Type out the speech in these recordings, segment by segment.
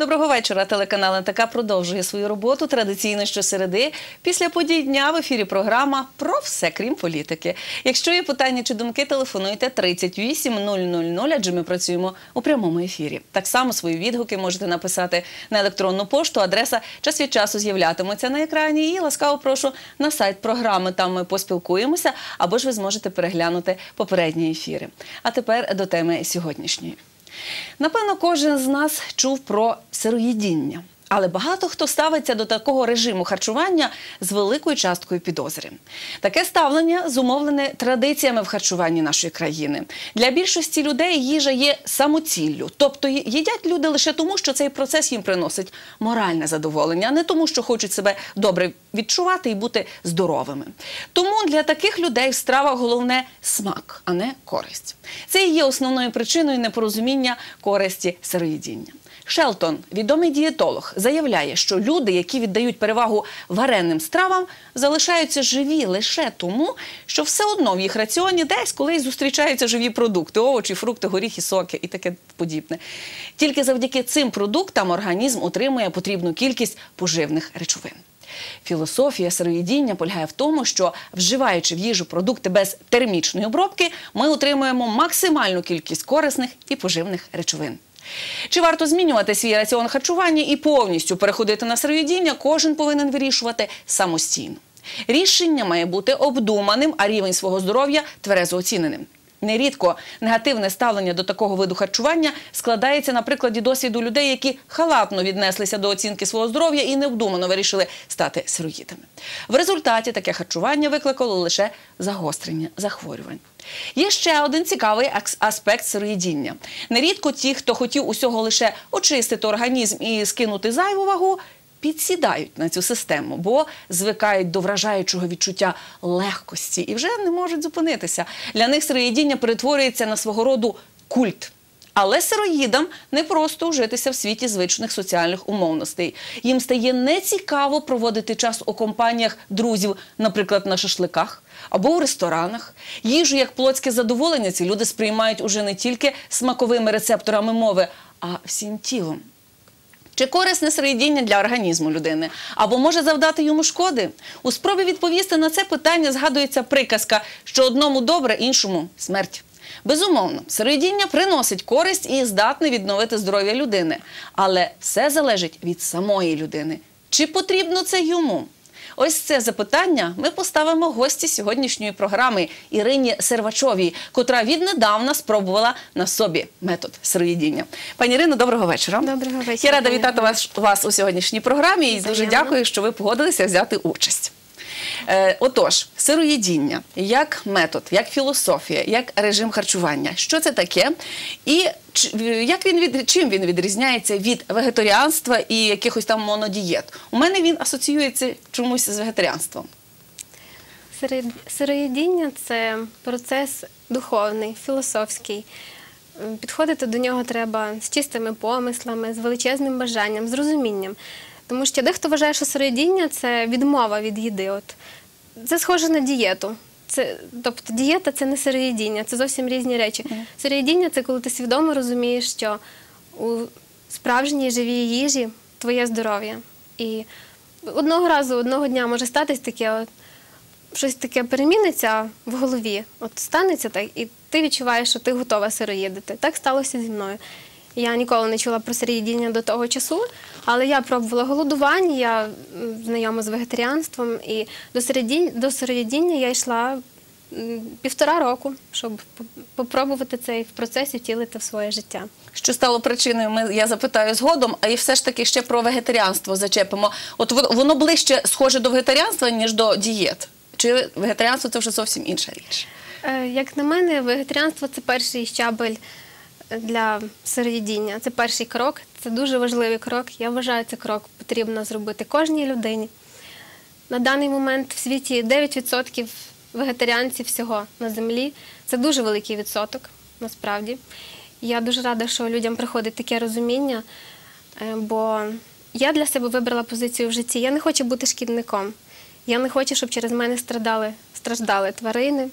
Доброго вечора. Телеканал НТК продовжує свою роботу традиційно щосереди. Після подій дня в ефірі програма про все, крім політики. Якщо є питання чи думки, телефонуйте 38 000, адже ми працюємо у прямому ефірі. Так само свої відгуки можете написати на електронну пошту, адреса час від часу з'являтиметься на екрані. І ласкаво прошу на сайт програми, там ми поспілкуємося, або ж ви зможете переглянути попередні ефіри. А тепер до теми сьогоднішньої. Напевно, кожен з нас чув про сироїдіння. Але багато хто ставиться до такого режиму харчування з великою часткою підозри. Таке ставлення зумовлене традиціями в харчуванні нашої країни. Для більшості людей їжа є самоціллю. Тобто їдять люди лише тому, що цей процес їм приносить моральне задоволення, а не тому, що хочуть себе добре відчувати і бути здоровими. Тому для таких людей в стравах головне смак, а не користь. Це і є основною причиною непорозуміння користі сироїдіння. Шелтон, відомий дієтолог, заявляє, що люди, які віддають перевагу вареним стравам, залишаються живі лише тому, що все одно в їх раціоні десь колись зустрічаються живі продукти – овочі, фрукти, горіхи, соки і таке подібне. Тільки завдяки цим продуктам організм отримує потрібну кількість поживних речовин. Філософія сироїдіння полягає в тому, що, вживаючи в їжу продукти без термічної обробки, ми отримуємо максимальну кількість корисних і поживних речовин. Чи варто змінювати свій раціон харчування і повністю переходити на сироїдіння, кожен повинен вирішувати самостійно. Рішення має бути обдуманим, а рівень свого здоров'я тверезо оціненим. Нерідко негативне ставлення до такого виду харчування складається на прикладі досвіду людей, які халатно віднеслися до оцінки свого здоров'я і невдумано вирішили стати сироїдами. В результаті таке харчування викликало лише загострення захворювань. Є ще один цікавий аспект сироїдіння. Нерідко ті, хто хотів усього лише очистити організм і скинути зайву вагу, підсідають на цю систему, бо звикають до вражаючого відчуття легкості і вже не можуть зупинитися. Для них сироїдіння перетворюється на свого роду культ. Але сироїдам не просто ужитися в світі звичних соціальних умовностей. Їм стає нецікаво проводити час у компаніях друзів, наприклад, на шашликах або у ресторанах. Їжу як плотське задоволення ці люди сприймають уже не тільки смаковими рецепторами мови, а всім тілом. Чи корисне сироїдіння для організму людини? Або може завдати йому шкоди? У спробі відповісти на це питання згадується приказка, що одному добре, іншому – смерть. Безумовно, сироїдіння приносить користь і здатне відновити здоров'я людини. Але все залежить від самої людини. Чи потрібно це йому? Ось це запитання ми поставимо гості сьогоднішньої програми Ірині Сервачовій, котра віднедавна спробувала на собі метод сироїдіння. Пані Ірино, доброго вечора. Доброго вечора. Я рада вітати вас у сьогоднішній програмі і дуже дякую, що ви погодилися взяти участь. Отож, сироїдіння як метод, як філософія, як режим харчування. Що це таке? І чим він відрізняється від вегетаріанства і якихось там монодієт? У мене він асоціюється чомусь з вегетаріанством. Сироїдіння – це процес духовний, філософський. Підходити до нього треба з чистими помислами, з величезним бажанням, з розумінням. Тому що дехто вважає, що сироїдіння – це відмова від їди. Це схоже на дієту. Тобто дієта – це не сироїдіння, це зовсім різні речі. Сироїдіння – це коли ти свідомо розумієш, що у справжній живій їжі твоє здоров'я. І одного дня може статись таке, щось таке переміниться в голові, станеться так, і ти відчуваєш, що ти готова сироїдити. Так сталося зі мною. Я ніколи не чула про сироїдіння до того часу, але я пробувала голодування, я знайома з вегетаріанством, і до сироїдіння я йшла 1,5 року, щоб попробувати цей процес і втілити в своє життя. Що стало причиною, я запитаю згодом, а і все ж таки ще про вегетаріанство зачепимо. От воно ближче схоже до вегетаріанства, ніж до дієт? Чи вегетаріанство – це вже зовсім інша річ? Як на мене, вегетаріанство – це перший щабель для сироїдіння. Це перший крок, це дуже важливий крок. Я вважаю, цей крок потрібно зробити кожній людині. На даний момент в світі 9% вегетаріанців всього на землі. Це дуже великий відсоток, насправді. Я дуже рада, що людям приходить таке розуміння, бо я для себе вибрала позицію в житті. Я не хочу бути шкідником. Я не хочу, щоб через мене страждали тварини.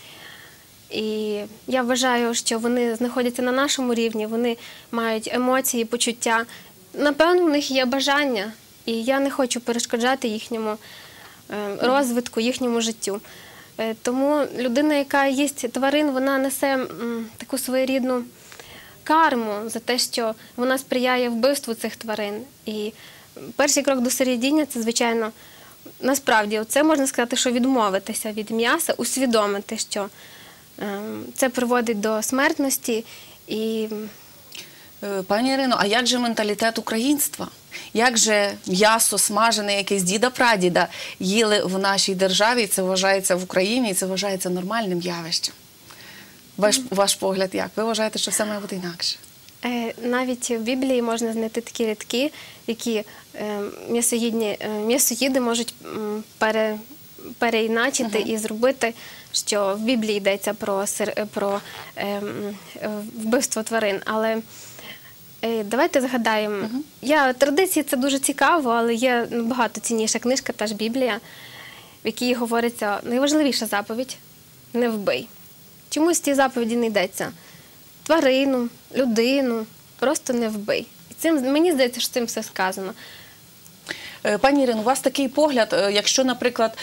І я вважаю, що вони знаходяться на нашому рівні, вони мають емоції, почуття. Напевно, в них є бажання, і я не хочу перешкоджати їхньому розвитку, їхньому життю. Тому людина, яка їсть тварин, вона несе таку своєрідну карму за те, що вона сприяє вбивству цих тварин. І перший крок до сироїдіння – це, звичайно, насправді, це можна сказати, що відмовитися від м'яса, усвідомити, що це приводить до смертності. І Пані Ірино, а як же менталітет українства? Як же м'ясо смажене, яке з діда-прадіда їли в нашій державі, і це вважається в Україні, і це вважається нормальним явищем? Ваш погляд як? Ви вважаєте, що все має бути інакше? навіть в Біблії можна знайти такі рядки, які м'ясоїди можуть переіначити і зробити, що в Біблії йдеться про вбивство тварин. Але давайте згадаємо, традиції – це дуже цікаво, але є набагато цінніша книжка, та ж Біблія, в якій говориться найважливіша заповідь – не вбий. Чомусь в цій заповіді не йдеться тварину, людину, просто не вбий. І цим, мені здається, що цим все сказано. Пані Ірино, у вас такий погляд, якщо, наприклад,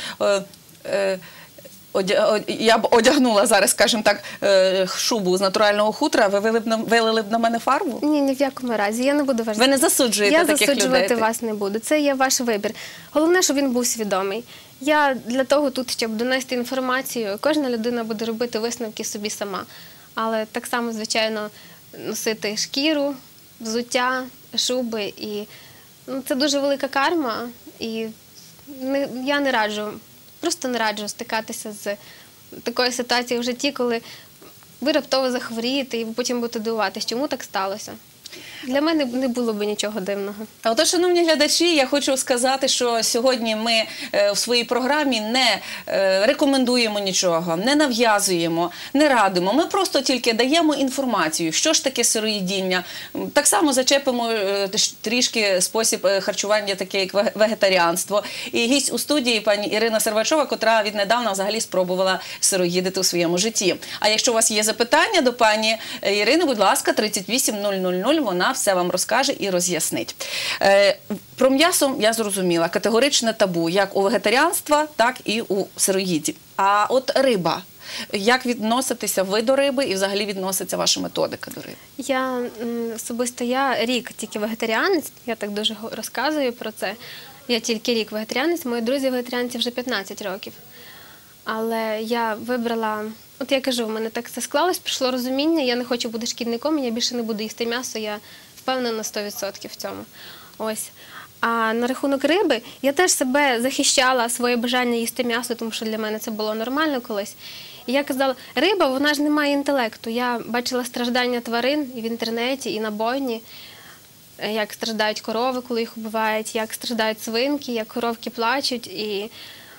я б одягнула зараз, скажімо так, шубу з натурального хутра, ви вилили б на мене фарбу? Ні, ні в якому разі. Я не буду вас... Ви не засуджуєте таких людей? Я засуджувати вас не буду. Це є ваш вибір. Головне, щоб він був свідомий. Я для того тут, щоб донести інформацію. Кожна людина буде робити висновки собі сама. Але так само, звичайно, носити шкіру, взуття, шуби. І це дуже велика карма. І я не раджу, просто не раджу стикатися з такою ситуацією в житті, коли ви раптово захворієте і потім будете дивуватися, чому так сталося. Для мене не було б нічого дивного. А отож, шановні глядачі, я хочу сказати, що сьогодні ми в своїй програмі не рекомендуємо нічого, не нав'язуємо, не радимо. Ми просто тільки даємо інформацію, що ж таке сироїдіння. Так само зачепимо трішки спосіб харчування, таке як вегетаріанство. І гість у студії пані Ірина Сервачова, котра віднедавна взагалі спробувала сироїдити у своєму житті. А якщо у вас є запитання до пані Ірини, будь ласка, 38000, вона все вам розкаже і роз'яснить. Про м'ясо я зрозуміла, категоричне табу, як у вегетаріанства, так і у сироїдів. А от риба. Як відноситися ви до риби і взагалі відноситься ваша методика до риби? Особисто я рік тільки вегетаріанець, я так дуже розказую про це. Я тільки рік вегетаріанець, мої друзі вегетаріанці вже 15 років. Але я вибрала, от я кажу, в мене так це склалось, прийшло розуміння, я не хочу бути шкідником, я більше не буду їсти м'ясо, я впевнена на 100% в цьому. Ось. А на рахунок риби, я теж себе захищала, своє бажання їсти м'ясо, тому що для мене це було нормально колись. І я казала, риба, вона ж не має інтелекту. Я бачила страждання тварин і в інтернеті, і на бойні, як страждають корови, коли їх вбивають, як страждають свинки, як коровки плачуть. І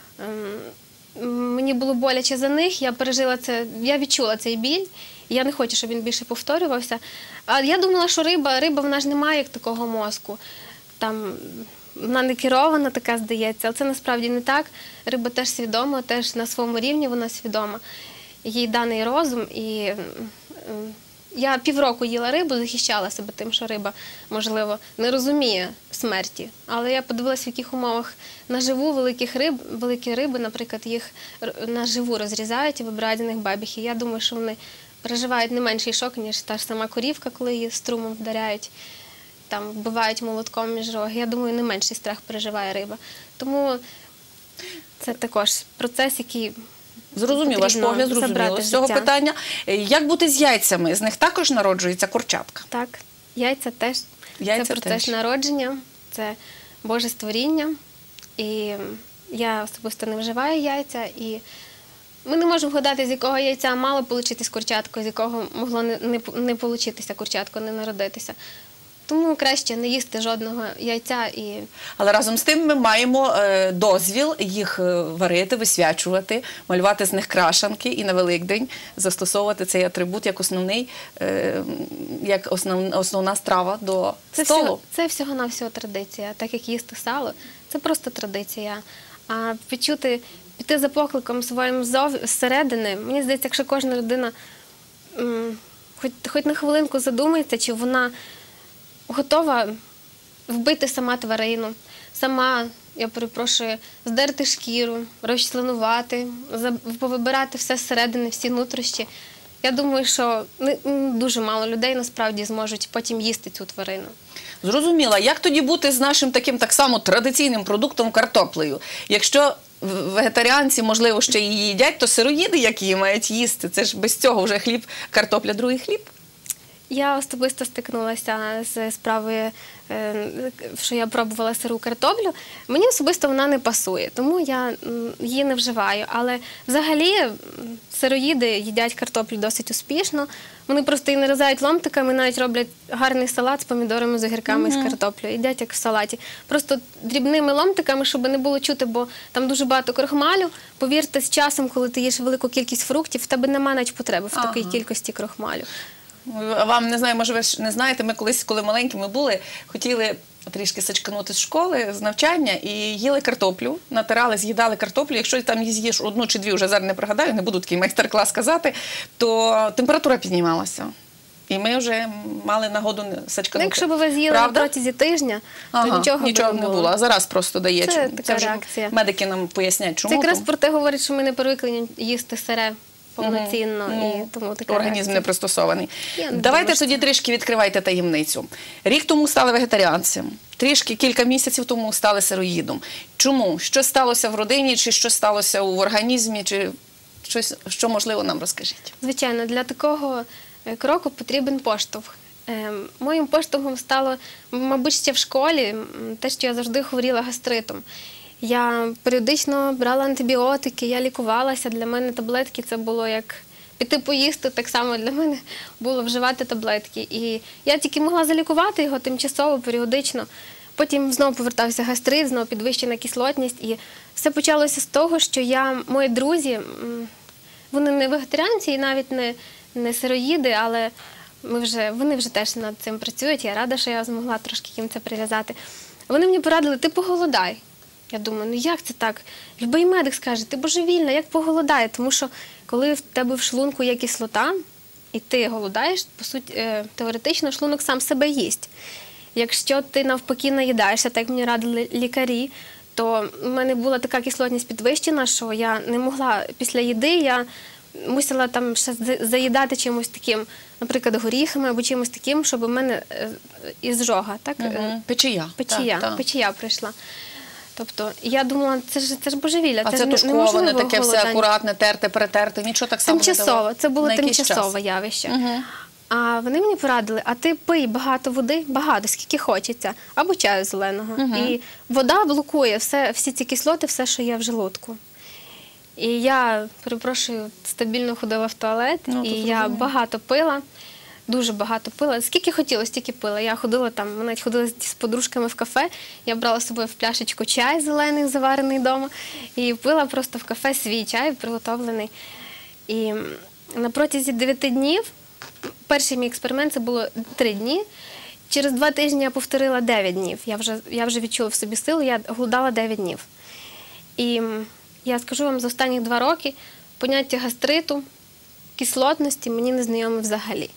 мені було боляче за них, я пережила це, я відчула цей біль, і я не хочу, щоб він більше повторювався. А я думала, що риба, вона ж не має такого мозку. Там, вона не керована, така здається, але це насправді не так. Риба теж свідома, теж на своєму рівні вона свідома. Їй даний розум, і я півроку їла рибу, захищала себе тим, що риба, можливо, не розуміє смерті. Але я подивилася, в яких умовах наживу великі риби, наприклад, їх наживу розрізають і вибирають з них бабіхи. Я думаю, що вони переживають не менший шок, ніж та ж сама корівка, коли її струмом вдаряють, там вбивають молотком між роги. Я думаю, не менший страх переживає риба. Тому це також процес, який зрозумів, ваш погляд, зрозуміло з цього питання. Як бути з яйцями? З них також народжується курчатка? Так, яйця теж. Це процес народження, це Боже створіння. І я особисто не вживаю яйця. І ми не можемо вгадати, з якого яйця мало получитись курчатко, з якого могло не получитися курчатко, не народитися. Тому краще не їсти жодного яйця. Але разом з тим ми маємо дозвіл їх варити, висвячувати, малювати з них крашанки і на Великдень застосовувати цей атрибут як основна страва до столу. Це всього-навсього традиція. Так як їсти сало, це просто традиція. А піти за покликом своїм зсередини, мені здається, якщо кожна людина хоч на хвилинку задумається, чи вона готова вбити сама тварину, сама, я перепрошую, здерти шкіру, розчленувати, повибирати все зсередини, всі нутрощі. Я думаю, що дуже мало людей насправді зможуть потім їсти цю тварину. Зрозуміла. Як тоді бути з нашим таким так само традиційним продуктом картоплею? Якщо вегетаріанці, можливо, ще її їдять, то сироїди, які її мають їсти? Це ж без цього вже хліб, картопля, другий хліб? Я особисто стикнулася з справою, що я пробувала сиру картоплю. Мені особисто вона не пасує, тому я її не вживаю. Але взагалі сироїди їдять картоплю досить успішно. Вони просто її нарізають ломтиками, навіть роблять гарний салат з помідорами, з огірками, з картоплею. Їдять як в салаті. Просто дрібними ломтиками, щоб не було чути, бо там дуже багато крохмалю. Повірте, з часом, коли ти їш велику кількість фруктів, в тебе немає навіть потреби в такій кількості крохмалю. Вам, не знаю, може ви ж не знаєте, ми колись, коли маленькими були, хотіли трішки сачканути з школи, з навчання, і їли картоплю, натирали, з'їдали картоплю. Якщо там з'їш одну чи дві, вже зараз не пригадаю, не буду такий майстер-клас казати, то температура піднімалася. І ми вже мали нагоду сачканути. Якщо б ви з'їли на протязі тижня, то нічого не було. А зараз просто дає. Це така реакція. Медики нам пояснять, чому. Це якраз про те говорить, що ми не привикли їсти сире повноцінно, і тому така організм реакція. не пристосований. Давайте Давайте тоді трішки відкривайте таємницю. Рік тому стали вегетаріанцем, трішки кілька місяців тому стали сироїдом. Чому? Що сталося в родині, чи що сталося в організмі, чи щось, що можливо нам розкажіть? Звичайно, для такого кроку потрібен поштовх. Моїм поштовхом стало, мабуть, ще в школі, те, що я завжди хворіла гастритом. Я періодично брала антибіотики, я лікувалася. Для мене таблетки це було як піти поїсти, так само для мене було вживати таблетки. І я тільки могла залікувати його тимчасово, періодично. Потім знову повертався гастрит, знову підвищена кислотність. І все почалося з того, що мої друзі, вони не вегетаріанці і навіть не сироїди, але вони вже теж над цим працюють. Я рада, що я змогла трошки їм це прив'язати. Вони мені порадили, ти поголодай. Я думаю, ну як це так? Любий медик скаже, ти божевільна, як поголодає? Тому що коли в тебе в шлунку є кислота, і ти голодаєш, по суті, теоретично шлунок сам себе їсть. Якщо ти навпаки наїдаєшся, так як мені радили лікарі, то в мене була така кислотність підвищена, що я не могла після їди, я мусила там ще заїдати чимось таким, наприклад, горіхами або чимось таким, щоб у мене ізжога, так? Печія прийшла. Тобто, я думала, це ж божевілля. А це тушковане, таке все акуратне, терте, перетерте, нічого так само не давало? Тимчасово, це було тимчасове явище. А вони мені порадили, а ти пий багато води, багато, скільки хочеться, або чаю зеленого. І вода блокує всі ці кислоти, все, що є в желудку. І я, перепрошую, стабільно ходила в туалет, і я багато пила. Дуже багато пила. Скільки хотіла, стільки пила. Я ходила там, ми навіть ходили з подружками в кафе, я брала з собою в пляшечку чай зелений, заварений вдома, і пила просто в кафе свій чай, приготовлений. І на протязі 9 днів, перший мій експеримент, це було 3 дні, через 2 тижні я повторила 9 днів. Я вже відчула в собі силу, я голодала 9 днів. І я скажу вам, за останні 2 роки поняття гастриту, кислотності мені не знайоме взагалі.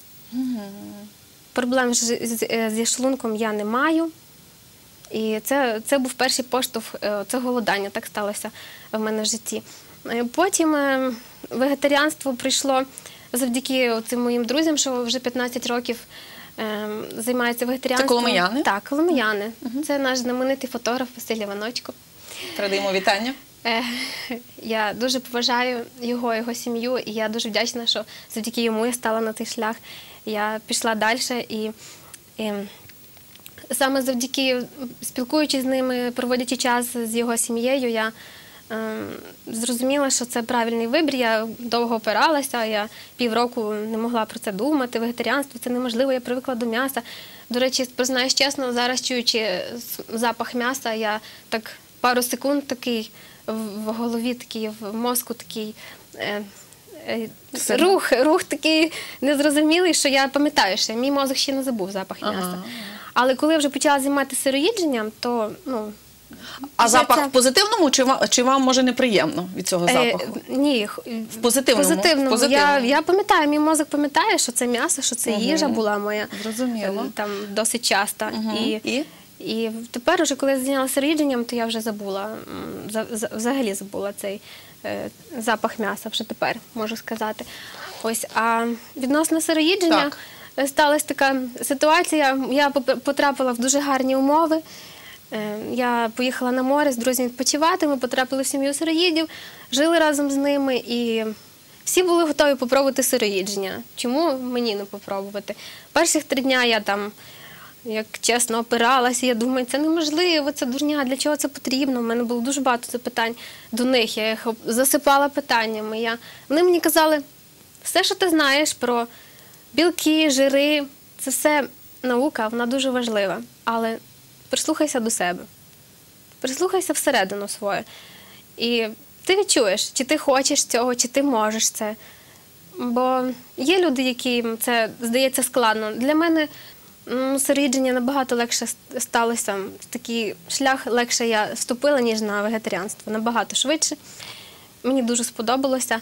Проблем зі шлунком я не маю. І це був перший поштовх, це голодання, так сталося в мене в житті. Потім вегетаріанство прийшло завдяки цим моїм друзям, що вже 15 років займаються вегетаріанством. Це коломияни? Так, коломияни. Це наш знаменитий фотограф Василь Іваночко. Передаємо вітання. Я дуже поважаю його сім'ю, і я дуже вдячна, що завдяки йому я стала на цей шлях. Я пішла далі, і саме завдяки спілкуючись з ними, проводячи час з його сім'єю, я зрозуміла, що це правильний вибір. Я довго опиралася, я півроку не могла про це думати. Вегетаріанство – це неможливо, я привикла до м'яса. До речі, признаюсь чесно, зараз чуючи запах м'яса, я так пару секунд такий в голові, такий в мозку такий рух такий незрозумілий, що я пам'ятаю, що мій мозок ще не забув запах м'яса. Але коли я вже почала займатися сироїдженням, то А запах в позитивному, чи вам може неприємно від цього запаху? Ні, в позитивному. Я пам'ятаю, мій мозок пам'ятає, що це м'ясо, що це їжа була моя. Зрозуміло. Там досить часто. І тепер, уже, коли я зайнялася сироїдженням, то я вже забула, взагалі забула цей запах м'яса, вже тепер можу сказати. Ось, а відносно сироїдження сталася така ситуація, я потрапила в дуже гарні умови. Я поїхала на море з друзями відпочивати, ми потрапили в сім'ю сироїдів, жили разом з ними і всі були готові попробувати сироїдження. Чому мені не попробувати? Перших 3 дня я там, як чесно, опиралася, я думаю, це неможливо, це дурня, для чого це потрібно? У мене було дуже багато запитань до них, я їх засипала питаннями. Вони мені казали, все, що ти знаєш про білки, жири, це все наука, вона дуже важлива, але прислухайся до себе, прислухайся всередину свою. І ти відчуєш, чи ти хочеш цього, чи ти можеш це. Бо є люди, яким це здається складно. Для мене сироїдження набагато легше сталося. В такий шлях легше я вступила, ніж на вегетаріанство. Набагато швидше. Мені дуже сподобалося.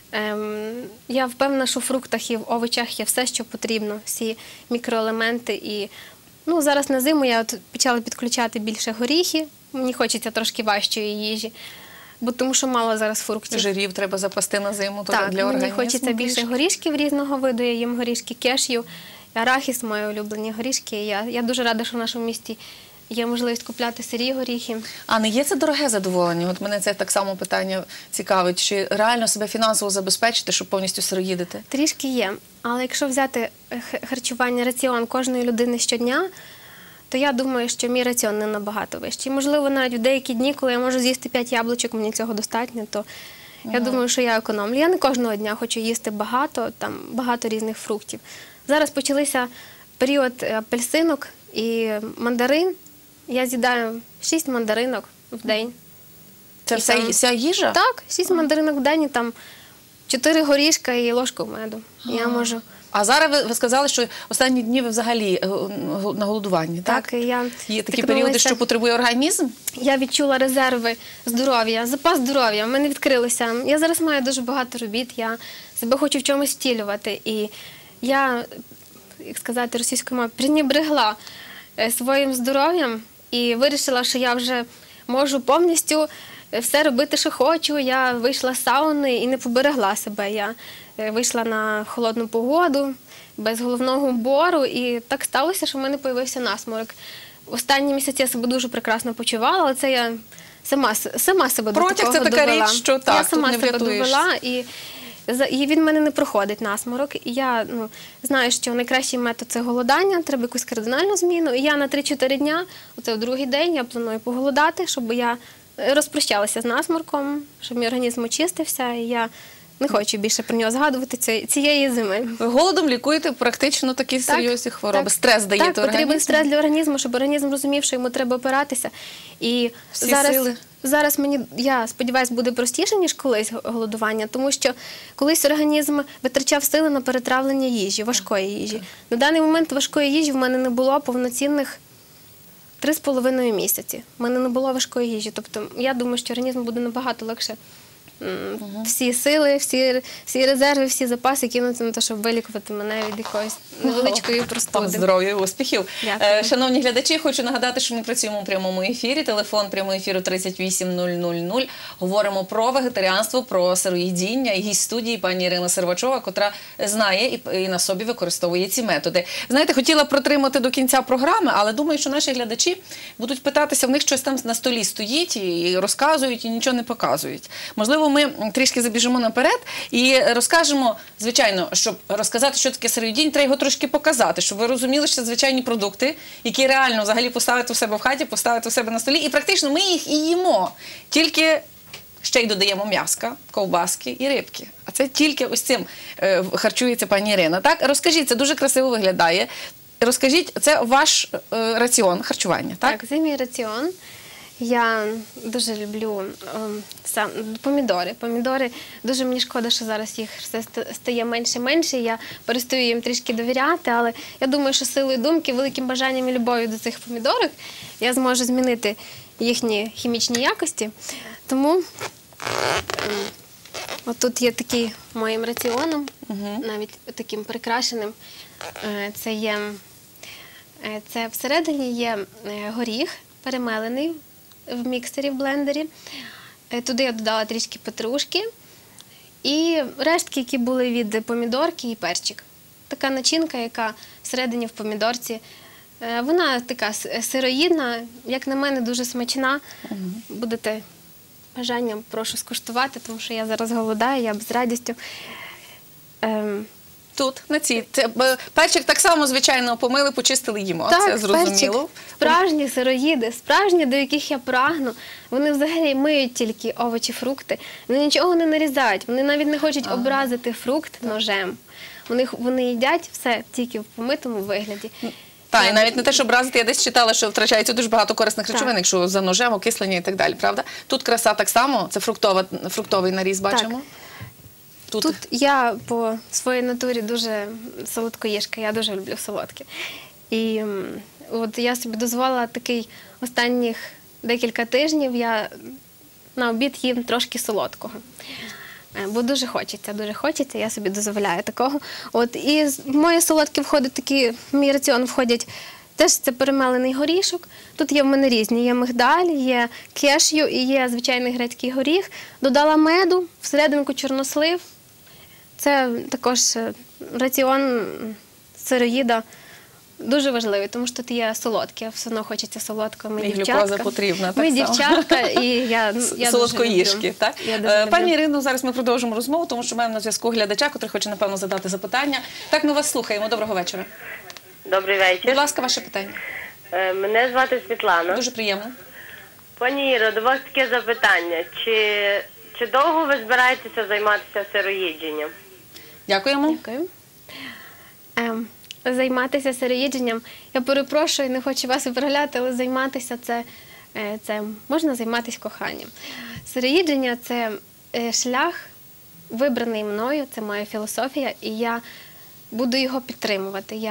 Я впевнена, що в фруктах і в овочах є все, що потрібно, всі мікроелементи. І зараз на зиму я почала підключати більше горіхи. Мені хочеться трошки важчої їжі. Тому що мало зараз фруктів. Жирів треба запасти на зиму для організму. Так, мені хочеться більше горішків різного виду. Я їм горішки кешю, арахіс – мої улюблені горішки. Я дуже рада, що в нашому місті є можливість купляти сирі горіхи. А не є це дороге задоволення? От мене це так само питання цікавить. Чи реально себе фінансово забезпечити, щоб повністю сироїдити? Трішки є. Але якщо взяти харчування, раціон кожної людини щодня, то я думаю, що мій раціон не набагато вищий. Можливо, навіть в деякі дні, коли я можу з'їсти 5 яблучок, мені цього достатньо, то я думаю, що я економлю. Я не кожного дня хочу їсти багато різних фруктів. Зараз почалися період апельсинок і мандарин. Я з'їдаю 6 мандаринок в день. Це вся їжа? Так, 6 мандаринок в день, і там 4 горішка і ложку меду. Я можу... А зараз ви сказали, що останні дні ви взагалі на голодуванні, так? Так, я є такі періоди, що потребує організм? Я відчула резерви здоров'я, запас здоров'я, в мене відкрилося. Я зараз маю дуже багато робіт, я себе хочу в чомусь втілювати. І я, як сказати російською мовою, пренебрегла своїм здоров'ям і вирішила, що я вже можу повністю все робити, що хочу. Я вийшла з сауни і не поберегла себе. Я вийшла на холодну погоду, без головного убору, і так сталося, що в мене з'явився насморок. Останні місяці я себе дуже прекрасно почувала, але це я сама себе до такого довела. Протяг – це така річ, що так, я сама тут не себе довела, і від мене не проходить насморок. І я знаю, що найкращий метод – це голодання, треба якусь кардинальну зміну. І я на 3-4 дня, оце в другий день, я планую поголодати, щоб я розпрощалася з насморком, щоб мій організм очистився, і я не хочу більше про нього згадувати цієї зими. Ви голодом лікуєте практично такі серйозні хвороби. Так, стрес даєте організму? Так, потрібен стрес для організму, щоб організм розумів, що йому треба опиратися. І зараз мені, я сподіваюся, буде простіше, ніж колись голодування, тому що колись організм витрачав сили на перетравлення їжі, важкої їжі. На даний момент важкої їжі в мене не було повноцінних 3,5 місяці. В мене не було важкої їжі. Тобто я думаю, що організм буде набагато легше всі сили, всі резерви, всі запаси кинути на те, щоб вилікувати мене від якоїсь невеличкої простуди. Здоров'я і успіхів. Дякую. Шановні глядачі, хочу нагадати, що ми працюємо у прямому ефірі. Телефон прямого ефіру 38000. Говоримо про вегетаріанство, про сироїдіння. І гість студії пані Ірина Сервачова, котра знає і на собі використовує ці методи. Знаєте, хотіла протримати до кінця програми, але думаю, що наші глядачі будуть питатися, в них щось там на столі стоїть і розказують, і нічого не показують. Можливо, ми трішки забіжимо наперед і розкажемо, звичайно, щоб розказати, що таке сироїдіння, треба його трошки показати, щоб ви розуміли, що це звичайні продукти, які реально взагалі поставити у себе в хаті, поставити у себе на столі, і практично ми їх і їмо. Тільки ще й додаємо м'яска, ковбаски і рибки. А це тільки ось цим харчується пані Ірина. Так? Розкажіть, це дуже красиво виглядає. Розкажіть, це ваш раціон харчування, так? Так, це мій раціон. Я дуже люблю помідори. Помідори, дуже мені шкода, що зараз їх все стає менше-менше. Я перестаю їм трішки довіряти, але я думаю, що силою думки, великим бажанням і любов'ю до цих помідорок я зможу змінити їхні хімічні якості. Тому отут є такий моїм раціоном, навіть таким прикрашеним. Це є Це всередині є горіх перемелений в міксері, в блендері. Туди я додала трішки петрушки і рештки, які були від помідорки і перчик. Така начинка, яка всередині в помідорці. Вона така сироїдна, як на мене, дуже смачна. Будете бажанням, прошу скуштувати, тому що я зараз голодаю, я б з радістю. Тут, на цій. Перчик так само, звичайно, помили, почистили, їмо. Так, це зрозуміло. перчик, справжні сироїди, справжні, до яких я прагну. Вони взагалі миють тільки овочі, фрукти. Вони нічого не нарізають, вони навіть не хочуть образити фрукт ножем. Вони їдять все тільки в помитому вигляді. Так, і навіть не те, щоб образити, я десь читала, що втрачається дуже багато корисних речовин, якщо за ножем, окислення і так далі, правда? Тут краса так само, це фруктовий наріз бачимо. Тут я по своїй натурі дуже солодкоїжка, я дуже люблю солодке. І от я собі дозволила такий останніх декілька тижнів, я на обід їм трошки солодкого. Бо дуже хочеться, я собі дозволяю такого. От, і в моє солодке входить такі, в мій раціон входять теж це перемелений горішок. Тут є в мене різні, є мигдаль, є кешю і є звичайний грецький горіх. Додала меду, всерединку чорнослив. Це також раціон сироїда дуже важливий, тому що тут є солодке, все одно хочеться солодкого. Ми глюкоза потрібна, так Ми само. дівчатка, і я солодкоїжки, так? Я дуже люблю. Пані Ірино, зараз ми продовжимо розмову, тому що маємо на зв'язку глядача, який хоче, напевно, задати запитання. Так, ми вас слухаємо. Доброго вечора. Добрий Будь вечір. ласка, ваше питання. Мене звати Світлана. Дуже приємно. Пані Іро, до вас таке запитання. Чи довго ви збираєтеся займатися сироїдженням? Дякуємо. Дякую. Займатися сироїдженням, я перепрошую, не хочу вас виправляти, але займатися це можна займатися коханням. Сироїдження – це шлях, вибраний мною, це моя філософія, і я буду його підтримувати.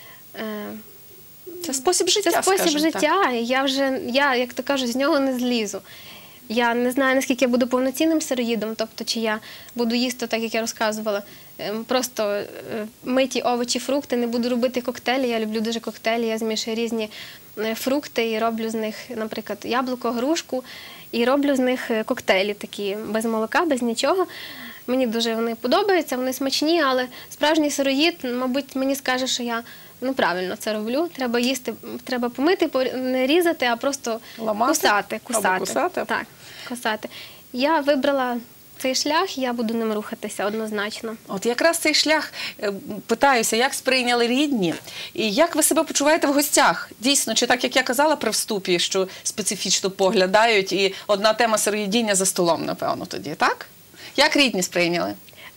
Це спосіб життя, Це спосіб скажімо так. життя, і я, як то кажуть, з нього не злізу. Я не знаю, наскільки я буду повноцінним сироїдом, тобто чи я буду їсти, так як я розказувала, просто миті овочі, фрукти, не буду робити коктейлі. Я люблю дуже коктейлі, я змішую різні фрукти і роблю з них, наприклад, яблуко, грушку, і роблю з них коктейлі такі, без молока, без нічого. Мені дуже вони подобаються, вони смачні, але справжній сироїд, мабуть, мені скаже, що я неправильно це роблю. Треба їсти, треба помити, не різати, а просто кусати. Або кусати. Так, кусати. Я вибрала цей шлях, і я буду ним рухатися однозначно. От якраз цей шлях, питаюся, як сприйняли рідні, і як ви себе почуваєте в гостях? Дійсно, чи так, як я казала при вступі, що специфічно поглядають, і одна тема сироїдіння за столом, напевно, тоді, так? Як рідні сприйняли?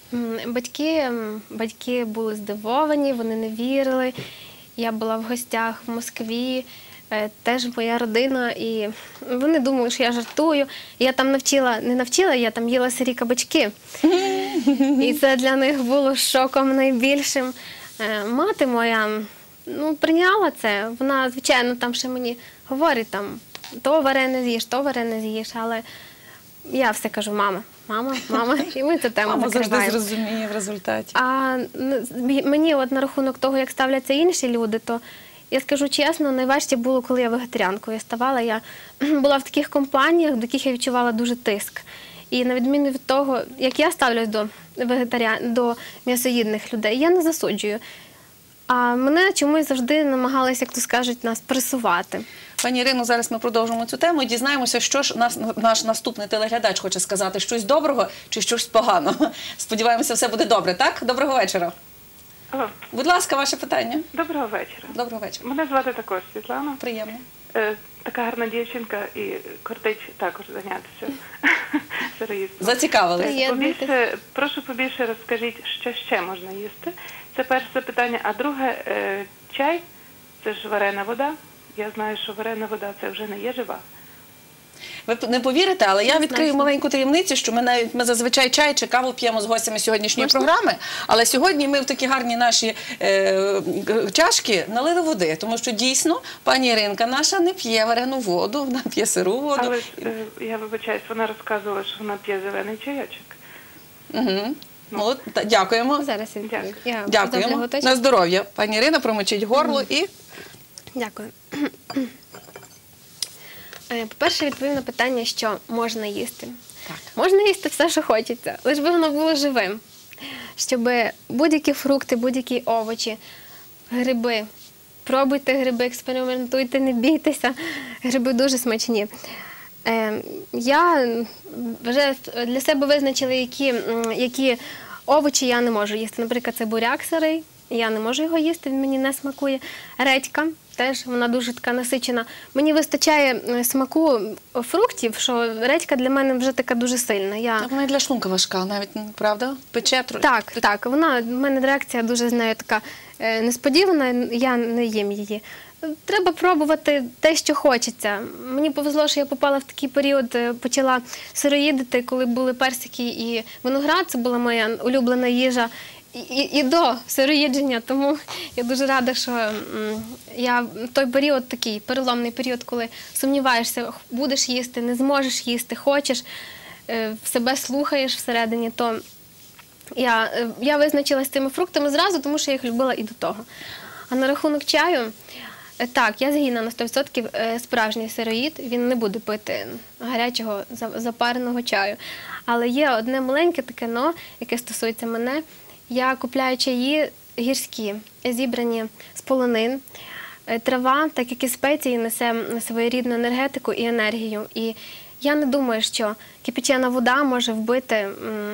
Батьки були здивовані, вони не вірили. Я була в гостях в Москві, теж моя родина, і вони думали, що я жартую. Я там я там їла сирі кабачки. І це для них було шоком найбільшим. Мати моя прийняла це. Вона, звичайно, там ще мені говорить, там, то варене з'їш, але я все кажу, мама, і ми цю тему Мама завжди закриваємо. зрозуміє в результаті. А мені от на рахунок того, як ставляться інші люди, то я скажу чесно, найважче було, коли я вегетаріанкою ставала. Я була в таких компаніях, до яких я відчувала дуже тиск. І на відміну від того, як я ставлюсь до м'ясоїдних людей, я не засуджую. А мене чомусь завжди намагалися, як то скажуть, нас пресувати. Пані Ірино, зараз ми продовжимо цю тему і дізнаємося, що ж наш наступний телеглядач хоче сказати. Щось доброго чи щось поганого? Сподіваємося, все буде добре, так? Доброго вечора. Алло. Будь ласка, ваше питання. Доброго вечора. Доброго вечора. Мене звати також Світлана. Приємно. Така гарна дівчинка і кортить також зайнятися сироїдством. Зацікавились. Прошу побільше розкажіть, що ще можна їсти. Це перше запитання. А друге, чай, це ж варена вода. Я знаю, що варена вода це вже не є жива. Ви не повірите, але я відкрию маленьку таємницю, що ми зазвичай чай чи каву п'ємо з гостями сьогоднішньої програми, але сьогодні ми в такі гарні наші чашки налили води, тому що дійсно пані Іринка наша не п'є варену воду, вона п'є сиру воду. Але я вибачаюсь, вона розказувала, що вона п'є зелений чайочок. Угу. Дякуємо. Зараз Дякую. Дякуємо. На здоров'я. Пані Ірина, промочіть горло і... Дякую. По-перше, відповім на питання, що можна їсти. Так. Можна їсти все, що хочеться, лише би воно було живим. Щоб будь-які фрукти, будь-які овочі, гриби. Пробуйте гриби, експериментуйте, не бійтеся. Гриби дуже смачні. Я вже для себе визначила, які овочі я не можу їсти. Наприклад, це буряк сирий, я не можу його їсти, він мені не смакує. Редька теж, вона дуже така насичена. Мені вистачає смаку фруктів, що редька для мене вже така дуже сильна. Вона і для шлунка важка, навіть, правда? Пече трохи. Так, в мене реакція дуже з нею така несподівана, я не їм її. Треба пробувати те, що хочеться. Мені повезло, що я попала в такий період, почала сироїдити, коли були персики і виноград, це була моя улюблена їжа. І до сироїдження, тому я дуже рада, що я той період такий, переломний період, коли сумніваєшся, будеш їсти, не зможеш їсти, хочеш, себе слухаєш всередині, то я визначилася з цими фруктами зразу, тому що я їх любила і до того. А на рахунок чаю, так, я згідна на 100% справжній сироїд, він не буде пити гарячого запареного чаю. Але є одне маленьке таке «но», яке стосується мене. Я купляю чаї гірські, зібрані з полонин. Трава, так як і спеції, несе своєрідну енергетику і енергію. І я не думаю, що кипячена вода може вбити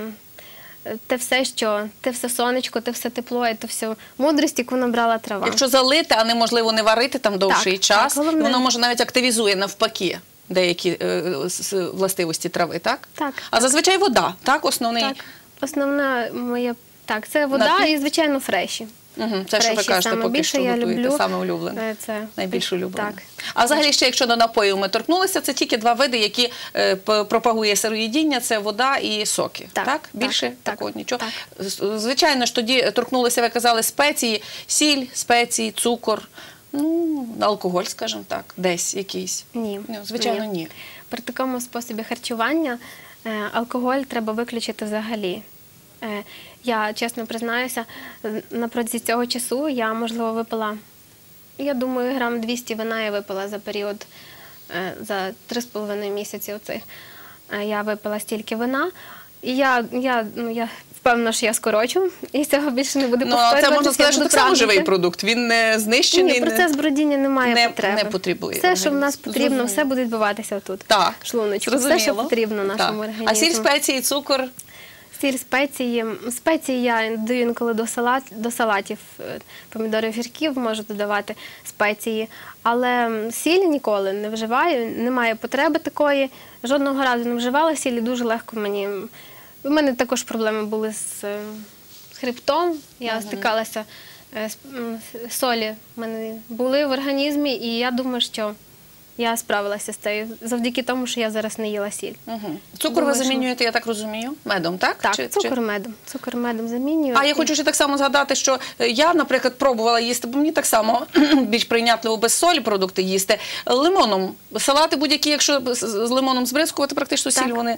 те все сонечко, те все тепло, і те все мудрість, яку набрала трава. Якщо залити, а неможливо не варити там довший час, головне... воно може навіть активізує навпаки деякі властивості трави, так? Так. А зазвичай вода, так? Основний... Так, основна моя... Так, це вода і, звичайно, фреші. Це, що ви Фреші кажете, саме поки більше що я готуєте, люблю. саме улюблене. Це... Найбільш улюблене. Так. А взагалі ще, якщо до напоїв ми торкнулися, це тільки два види, які пропагує сироїдіння, це вода і соки. Так? Більше такого нічого. Так. Звичайно ж, тоді торкнулися, ви казали, спеції, сіль, спеції, цукор, алкоголь, скажімо так, десь якийсь. Ні. Звичайно, ні. При такому способі харчування алкоголь треба виключити взагалі. Я, чесно признаюся, на протязі цього часу я, можливо, випила, я думаю, грам 200 вина я випила за період, за 3,5 місяці оцих. Я випила стільки вина, і я впевнена, що я скорочу, і цього більше не буде повторюватися. Це можна сказати, що так само живий продукт, він не знищений. Ні, процес бродіння не має потреби. Не потребує. Все, що в нас потрібно, все буде відбуватися тут, в шлуночку. Все, що потрібно нашому організму. А сіль, спеції, цукор? Сіль, спеції я даю інколи до салатів, помідорів, огірків можу додавати спеції, але сіль ніколи не вживаю, немає потреби такої, жодного разу не вживала сіль, і дуже легко мені. У мене також проблеми були з хребтом, я стикалася, солі в мене були в організмі, і я думаю, що я справилася з цим завдяки тому, що я зараз не їла сіль. Цукор ви замінюєте, я так розумію, медом, так? Так, цукор медом замінюю. А я хочу ще так само згадати, що я, наприклад, пробувала їсти, бо мені так само більш прийнятливо без солі продукти їсти, лимоном. Салати будь-які, якщо з лимоном збризкувати, практично сіль, вони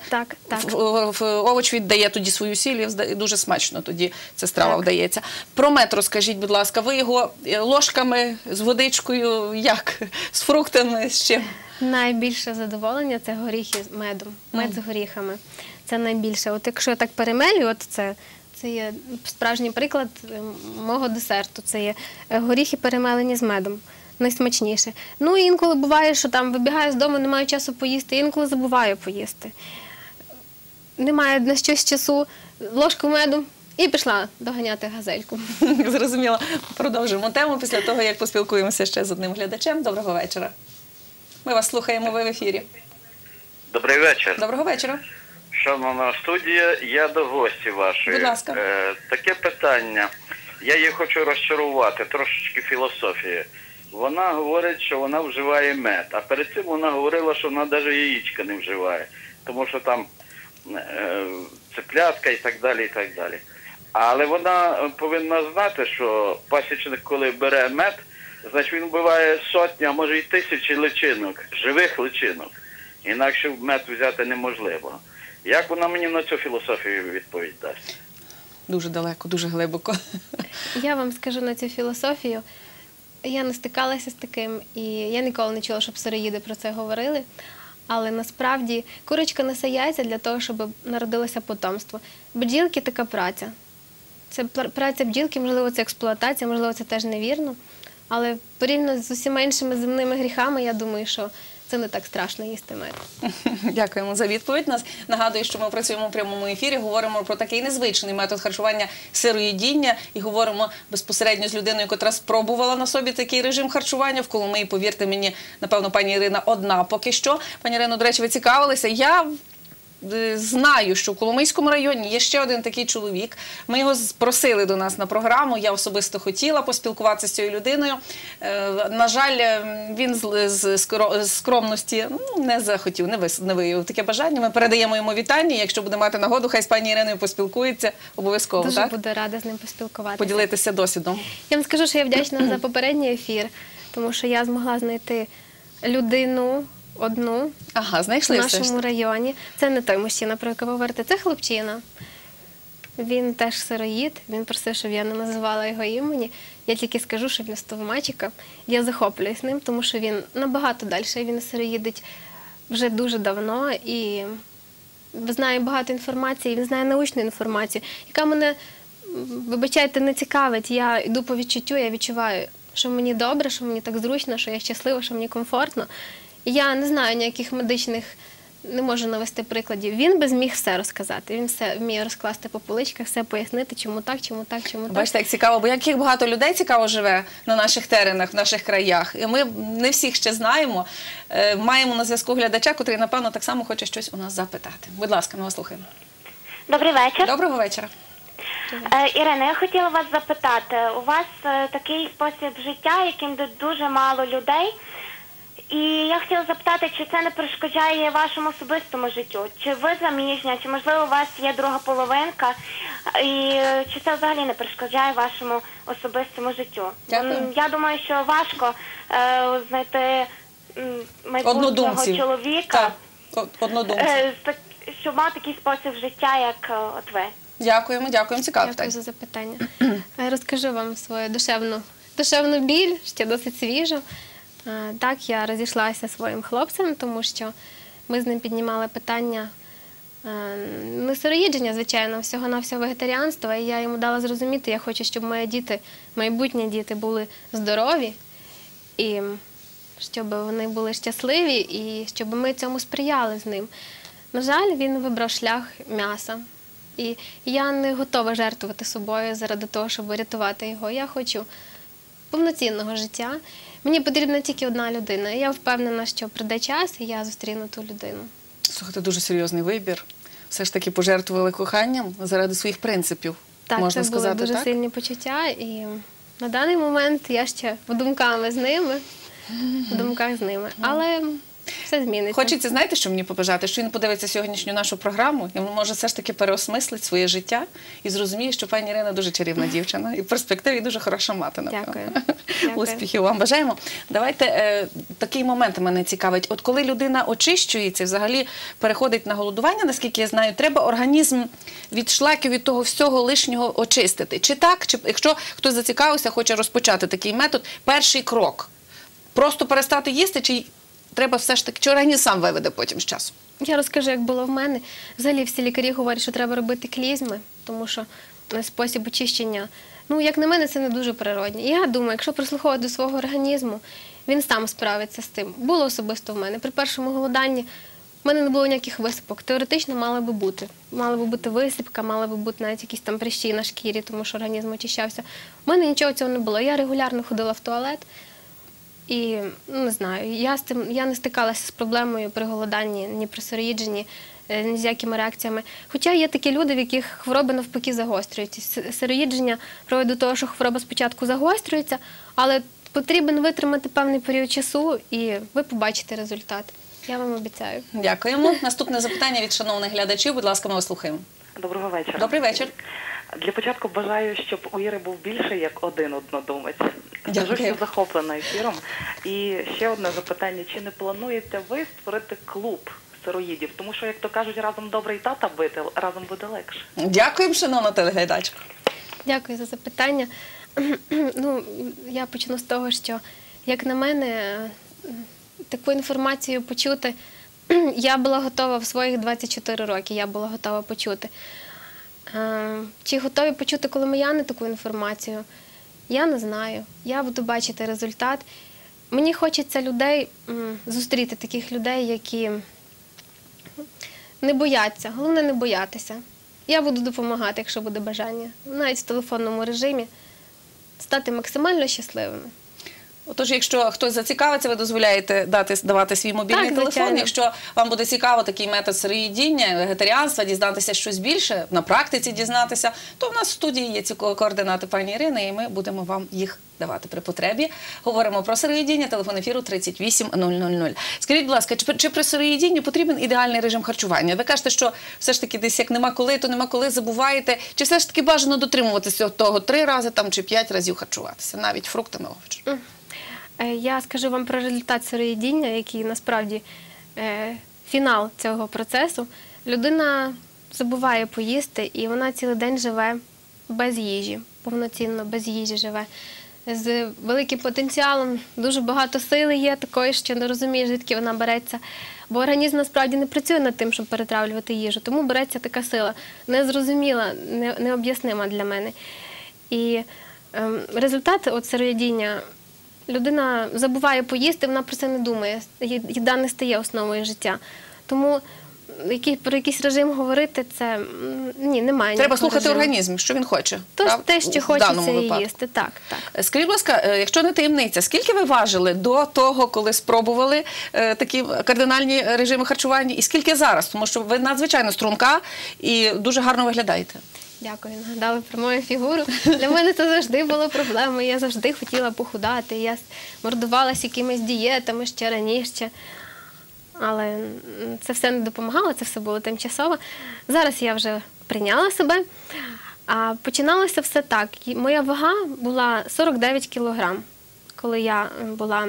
овоч віддає тоді свою сіль, і дуже смачно тоді ця страва вдається. Про мед розкажіть, будь ласка, ви його ложками з водичкою, як? З фруктами, з чим? Найбільше задоволення – це горіхи з медом, мед з горіхами. Це найбільше. От якщо я так перемелю, це є справжній приклад мого десерту. Це є горіхи перемелені з медом. Найсмачніше. Ну, інколи буває, що там вибігаю з дому, не маю часу поїсти, інколи забуваю поїсти. Немає на щось часу, ложку меду і пішла доганяти газельку. Зрозуміло. Продовжимо тему після того, як поспілкуємося ще з одним глядачем. Доброго вечора. Ми вас слухаємо, ви в ефірі. Добрий вечір. Доброго вечора. Шановна студія, я до гості вашої. Будь ласка. Таке питання. Я її хочу розчарувати, трошечки філософії. Вона говорить, що вона вживає мед, а перед цим вона говорила, що вона навіть яєчка не вживає, тому що там цеплятка і так далі, і так далі. Але вона повинна знати, що пасічник, коли бере мед, значить він вбиває сотні, а може і тисячі личинок, живих личинок. Інакше мед взяти неможливо. Як вона мені на цю філософію відповідь дасть? Дуже далеко, дуже глибоко. Я вам скажу на цю філософію. Я не стикалася з таким, і я ніколи не чула, щоб сироїди про це говорили. Але насправді курочка несе яйця для того, щоб народилося потомство. Бджілки – така праця. Це праця бджілки, можливо, це експлуатація, можливо, це теж невірно. Але порівняно з усіма іншими земними гріхами, я думаю, що це не так страшно їсти мед. Дякуємо за відповідь. Нагадую, що ми працюємо у прямому ефірі, говоримо про такий незвичний метод харчування сироїдіння і говоримо безпосередньо з людиною, яка спробувала на собі такий режим харчування. В Коломиї, повірте мені, напевно, пані Ірина одна поки що. Пані Ірино, до речі, ви цікавилися. Я знаю, що в Коломийському районі є ще один такий чоловік. Ми його просили до нас на програму, я особисто хотіла поспілкуватися з цією людиною. На жаль, він з скромності не захотів, не виявив таке бажання. Ми передаємо йому вітання, якщо буде мати нагоду, хай з пані Іриною поспілкується обов'язково. Дуже буду рада з ним поспілкуватися. Поділитися досвідом. Я вам скажу, що я вдячна за попередній ефір, тому що я змогла знайти людину одну Знайшли в нашому районі. Це не той мужчина, про якого ви говорите, це хлопчина. Він теж сироїд, він просив, щоб я не називала його імені. Я тільки скажу, що він з Товмачика. Я захоплююсь ним, тому що він набагато далі, він сироїдить вже дуже давно і знає багато інформації, він знає научну інформацію, яка мене, вибачайте, не цікавить. Я йду по відчуттю, я відчуваю, що мені добре, що мені так зручно, що я щаслива, що мені комфортно. Я не знаю ніяких медичних, не можу навести прикладів. Він би зміг все розказати. Він все вміє розкласти по поличках, все пояснити, чому так, чому так, чому так. Бачите, як цікаво, бо яких багато людей цікаво живе на наших теренах, в наших краях. І ми не всіх ще знаємо. Маємо на зв'язку глядача, котрий, напевно, так само хоче щось у нас запитати. Будь ласка, ми вас слухаємо. Добрий вечір. Доброго вечора. Ірина, я хотіла вас запитати. У вас такий спосіб життя, яким йдуть дуже мало людей. І я хотіла запитати, чи це не перешкоджає вашому особистому життю? Чи ви заміжня, чи, можливо, у вас є друга половинка? І чи це взагалі не перешкоджає вашому особистому життю? Дякую. Я думаю, що важко знайти майбутнього чоловіка, щоб мав такий спосіб життя, як от ви. Дякуємо, цікаво. Дякую за запитання. Розкажу вам свою душевну біль, ще досить свіжу. Так, я розійшлася зі своїм хлопцем, тому що ми з ним піднімали питання не сироїдження, звичайно, всього-навсього вегетаріанства. І я йому дала зрозуміти, я хочу, щоб мої діти, майбутні діти були здорові, і щоб вони були щасливі, і щоб ми цьому сприяли з ним. На жаль, він вибрав шлях м'яса. І я не готова жертвувати собою заради того, щоб врятувати його. Я хочу повноцінного життя. Мені потрібна тільки одна людина. Я впевнена, що прийде час, і я зустріну ту людину. Слухайте, дуже серйозний вибір. Все ж таки пожертвували коханням заради своїх принципів, можна сказати, так? Так, це були дуже сильні почуття. І на даний момент я ще в думках з ними. Але все зміниться. Хочеться, знаєте, що мені побажати? Що він подивиться сьогоднішню нашу програму, і може все ж таки переосмислить своє життя і зрозуміє, що пані Ірина дуже чарівна дівчина і в перспективі дуже хороша мати. Дякую. Успіхів вам бажаємо. Давайте, такий момент мене цікавить. От коли людина очищується, взагалі переходить на голодування, наскільки я знаю, треба організм від шлаків, від того всього лишнього очистити. Чи так? Чи якщо хтось зацікавився, хоче розпочати такий метод, перший крок – просто перестати їсти, чи треба все ж таки, чи організм сам виведе потім з часу? Я розкажу, як було в мене. Взагалі всі лікарі говорять, що треба робити клізми, тому що спосіб очищення, як на мене, це не дуже природній. Я думаю, якщо прислуховувати до свого організму, він сам справиться з тим. Було особисто в мене. При першому голоданні в мене не було ніяких висипок. Теоретично мали би бути. Мала би бути висипка, мали би бути навіть якісь там прищі на шкірі, тому що організм очищався. У мене нічого цього не було. Я регулярно ходила в туалет. І, не знаю, я не стикалася з проблемою при голоданні, ні при сироїдженні, ні з якими реакціями. Хоча є такі люди, в яких хвороби навпаки загострюються. Сироїдження приводить до того, що хвороба спочатку загострюється, але потрібен витримати певний період часу, і ви побачите результат. Я вам обіцяю. Дякуємо. Наступне запитання від шановних глядачів. Будь ласка, ми вас слухаємо. Доброго вечора. Добрий вечір. Для початку бажаю, щоб у Іри був більше, як один однодумець. Дякую. Дуже захоплена ефіром. І ще одне запитання. Чи не плануєте ви створити клуб сироїдів? Тому що, як то кажуть, разом добре і тата бити, разом буде легше. Дякуємо, шановна телеглядачка. Дякую за запитання. Ну, я почну з того, що, як на мене, таку інформацію почути, я була готова в своїх 24 роки, я була готова почути. Чи готові почути коломияни таку інформацію? Я не знаю. Я буду бачити результат. Мені хочеться людей, зустріти таких людей, які не бояться. Головне не боятися. Я буду допомагати, якщо буде бажання. Навіть в телефонному режимі стати максимально щасливими. Отож, якщо хтось зацікавиться, ви дозволяєте давати свій мобільний Так, телефон. звичайно. Якщо вам буде цікаво такий метод сироїдіння, вегетаріанства, дізнатися щось більше, на практиці дізнатися, то в нас в студії є ці координати пані Ірини, і ми будемо вам їх давати при потребі. Говоримо про сироїдіння, телефон ефіру 38000. Скажіть, будь ласка, чи при сироїдінні потрібен ідеальний режим харчування? Ви кажете, що все ж таки десь як нема коли, то нема коли, забуваєте. Чи все ж таки бажано дотримуватися того 3 рази там, чи 5 разів харчуватися, навіть фруктами, овочами? Я скажу вам про результат сироїдіння, який насправді фінал цього процесу. Людина забуває поїсти, і вона цілий день живе без їжі, повноцінно без їжі живе. З великим потенціалом, дуже багато сили є такої, що не розуміє, звідки вона береться. Бо організм насправді не працює над тим, щоб перетравлювати їжу, тому береться така сила, незрозуміла, необ'яснима для мене. І результат сироїдіння – людина забуває поїсти, вона про це не думає. Їда не стає основою життя. Тому про якийсь режим говорити, це немає. Треба слухати режиму. організм, що він хоче. Тож те, що хочеться випадку. їсти. Так. Скажіть, будь ласка, якщо не таємниця, скільки ви важили до того, коли спробували такі кардинальні режими харчування, і скільки зараз? Тому що ви надзвичайно струнка і дуже гарно виглядаєте. Дякую, нагадали про мою фігуру. Для мене це завжди було проблемою. Я завжди хотіла похудати. Я мордувалася якимись дієтами ще раніше. Але це все не допомагало, це все було тимчасово. Зараз я вже прийняла себе. А починалося все так. Моя вага була 49 кілограм, коли я була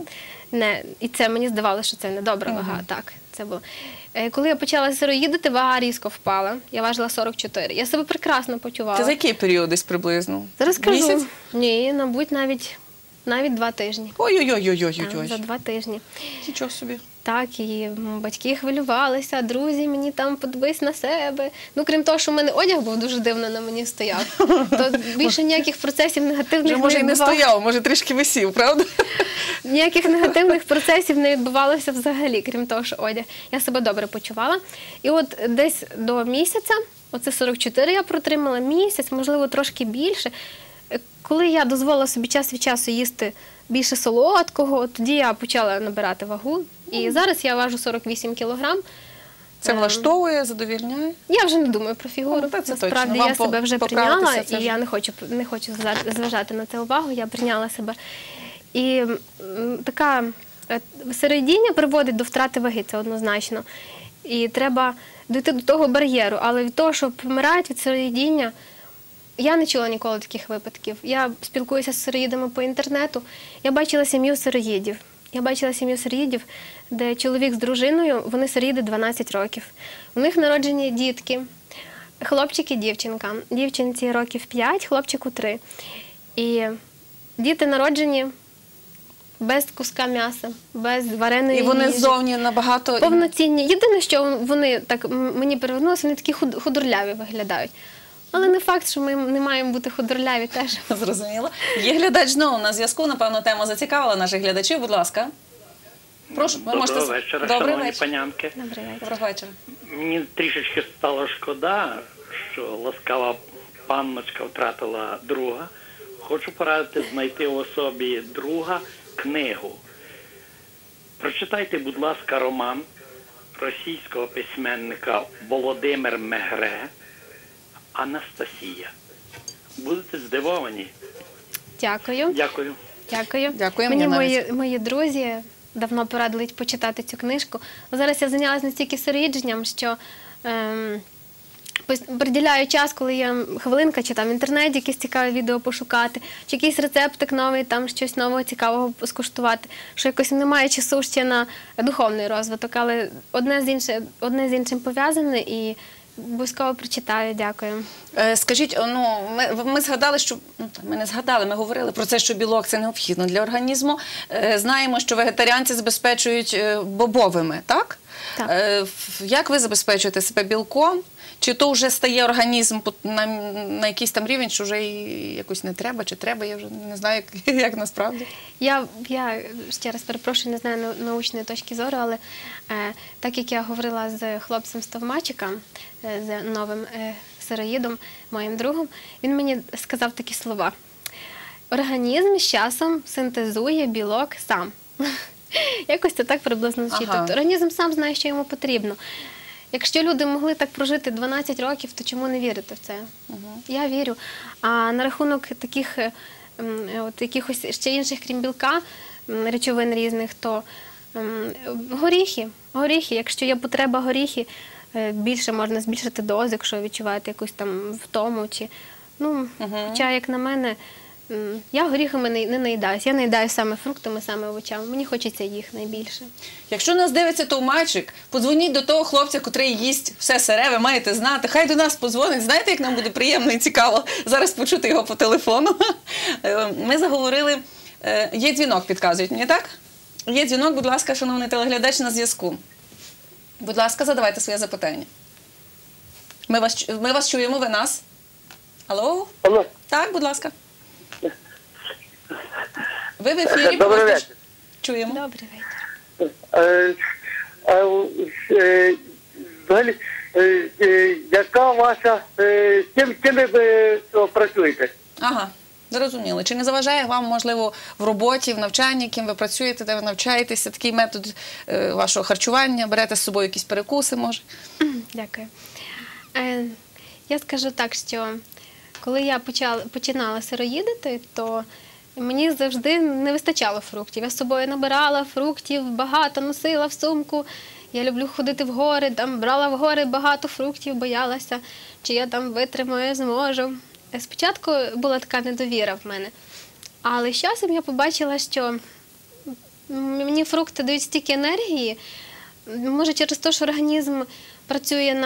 і це мені здавалося, що це не добра вага. Так, це було. Коли я почала сироїдити, вага різко впала. Я важила 44. Я себе прекрасно почувала. Це за який період десь приблизно? Зараз кажу. Місяць? Ні, мабуть, навіть 2 тижні. Ой-ой-ой. За 2 тижні. Нічого собі. Так, і батьки хвилювалися, друзі мені там подивись на себе. Ну, крім того, що в мене одяг був дуже дивно на мені стояв, то більше ніяких процесів негативних Вже, може, не і не відбувалося. стояв, може, трішки висів, правда? Ніяких негативних процесів не відбувалося взагалі, крім того, що одяг. Я себе добре почувала. І от десь до місяця, оце 44 я протримала, місяць, можливо, трошки більше. Коли я дозволила собі час від часу їсти більше солодкого, тоді я почала набирати вагу. І зараз я важу 48 кілограм. Це влаштовує, задовільняє? Я вже не думаю про фігуру. Це насправді точно. я себе вже поправитися, прийняла, це і ж- я не хочу зважати на це увагу, я прийняла себе. І така сироїдіння приводить до втрати ваги, це однозначно. І треба дійти до того бар'єру, але від того, що помирають від сироїдіння, я не чула ніколи таких випадків. Я спілкуюся з сироїдами по інтернету, я бачила сім'ю сироїдів. Де чоловік з дружиною, вони сироїди 12 років. У них народжені дітки, хлопчик і дівчинка. Дівчинці років 5, хлопчику 3. І діти народжені без куска м'яса, без вареної І вони їжі. ззовні набагато... Повноцінні. Єдине, що вони так мені перевернулося, вони такі худорляві виглядають. Але не факт, що ми не маємо бути худорляві теж. Зрозуміло. Є глядач знову на зв'язку, напевно, тема зацікавила наших глядачів. Будь ласка. Прошу, ви можете... Доброго вечора, Добрий шановні вечір. панянки. Добрий вечір. Доброго вечора. Мені трішечки стало шкода, що ласкава панночка втратила друга. Хочу порадити знайти в особі друга книгу. Прочитайте, будь ласка, роман російського письменника Володимир Мегре «Анастасія». Будете здивовані. Дякую. Дякую. Дякую. Дякую, Мені мені мої друзі давно порадили почитати цю книжку. Зараз я зайнялася настільки сироїдженням, що приділяю час, коли є хвилинка, чи там в інтернеті якісь цікаві відео пошукати, чи якийсь рецептик новий, там щось нового цікавого скуштувати, що якось немає часу ще на духовний розвиток, але одне з іншим пов'язане, і Обов'язково прочитаю, дякую. Скажіть, ми згадали, що ми не згадали, ми говорили про це, що білок це необхідно для організму. Знаємо, що вегетаріанці забезпечують бобовими, так? Так. Як ви забезпечуєте себе білком? Чи то вже стає організм на якийсь там рівень, що вже якось не треба, чи треба, я вже не знаю, як насправді. Я ще раз перепрошую, не знаю научної точки зору, але так як я говорила з хлопцем з Товмачика, з новим сироїдом, моїм другом, він мені сказав такі слова. Організм з часом синтезує білок сам. Якось це так приблизно звучить. Ага. Тобто організм сам знає, що йому потрібно. Якщо люди могли так прожити 12 років, то чому не вірити в це? Я вірю. А на рахунок таких от якихось ще інших, крім білка, речовин різних, то горіхи, якщо є потреба горіхи, більше можна збільшити дози, якщо відчуваєте якусь там втому. Хоча, як на мене, я горіхами не наїдаюсь. Я наїдаюсь саме фруктами, саме овочами. Мені хочеться їх найбільше. Якщо нас дивиться Товмачик, подзвоніть до того хлопця, котрий їсть все сире, ви маєте знати. Хай до нас подзвонить. Знаєте, як нам буде приємно і цікаво зараз почути його по телефону. Ми заговорили. Є дзвінок, підказують мені, так? Є дзвінок, будь ласка, шановний телеглядач, на зв'язку. Будь ласка, задавайте своє запитання. Ми вас чуємо, ви нас? Алло? Алло. Так, будь ласка. Ви в ефірі. Добрий вечір. Чуємо. Добрий вечір. Взагалі, яка ваша, чим ви працюєте? Ага, зрозуміло. Чи не заважає вам, можливо, в роботі, в навчанні, ким ви працюєте, де ви навчаєтеся, такий метод вашого харчування? Берете з собою якісь перекуси, може? Дякую. Я скажу так, що коли я починала сироїдити, то мені завжди не вистачало фруктів. Я з собою набирала фруктів, багато носила в сумку. Я люблю ходити в гори, там брала в гори багато фруктів, боялася, чи я там витримаю, зможу. Спочатку була така недовіра в мене. Але з часом я побачила, що мені фрукти дають стільки енергії, може через те, що організм працює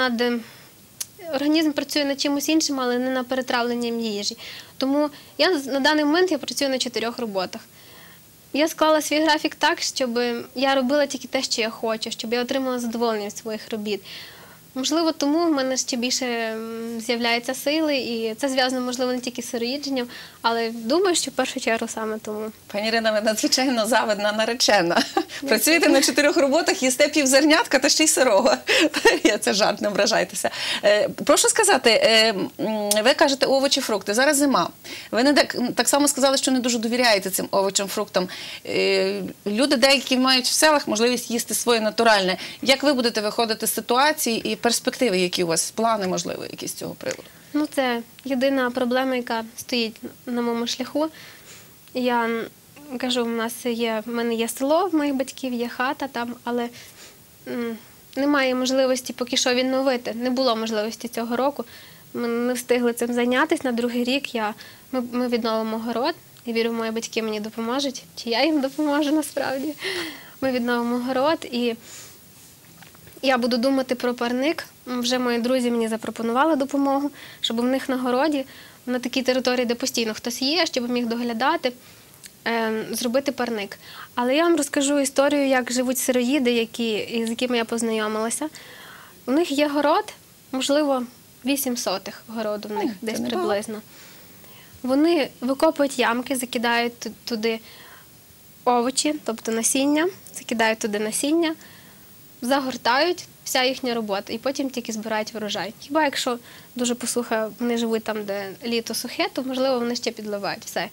над чимось іншим, але не над перетравленням їжі. Тому на даний момент я працюю на 4 роботах. Я склала свій графік так, щоб я робила тільки те, що я хочу, щоб я отримала задоволення від своїх робіт. Можливо, тому в мене ще більше з'являються сили, і це зв'язано, можливо, не тільки з сироїдженням, але думаю, що в першу чергу саме тому. Пані Ірина, ви надзвичайно завидна наречена. Працюєте на 4 роботах, їсте півзернятка та ще й сирого. Це жарт, не ображайтеся. Прошу сказати, ви кажете овочі, фрукти. Зараз зима. Ви так само сказали, що не дуже довіряєте цим овочам, фруктам. Люди деякі мають в селах можливість їсти своє натуральне. Як ви будете виходити з ситуації і перспективи, які у вас, плани, можливо, якісь з цього приводу? Це єдина проблема, яка стоїть на моєму шляху. Я кажу, в мене є село, в моїх батьків є хата там, але немає можливості поки що відновити. Не було можливості цього року. Ми не встигли цим зайнятися. На другий рік ми відновимо город. Я вірю, мої батьки мені допоможуть, чи я їм допоможу насправді. Ми відновимо город і я буду думати про парник. Вже мої друзі мені запропонували допомогу, щоб у них на городі, на такій території, де постійно хтось є, щоб міг доглядати, зробити парник. Але я вам розкажу історію, як живуть сироїди, з якими я познайомилася. У них є город, можливо, 8 сотих городу в них десь приблизно. Вони викопують ямки, закидають туди овочі, тобто насіння, закидають туди насіння, загортають, вся їхня робота, і потім тільки збирають врожай. Хіба якщо дуже посуха, вони живуть там, де літо сухе, то, можливо, вони ще підливають все.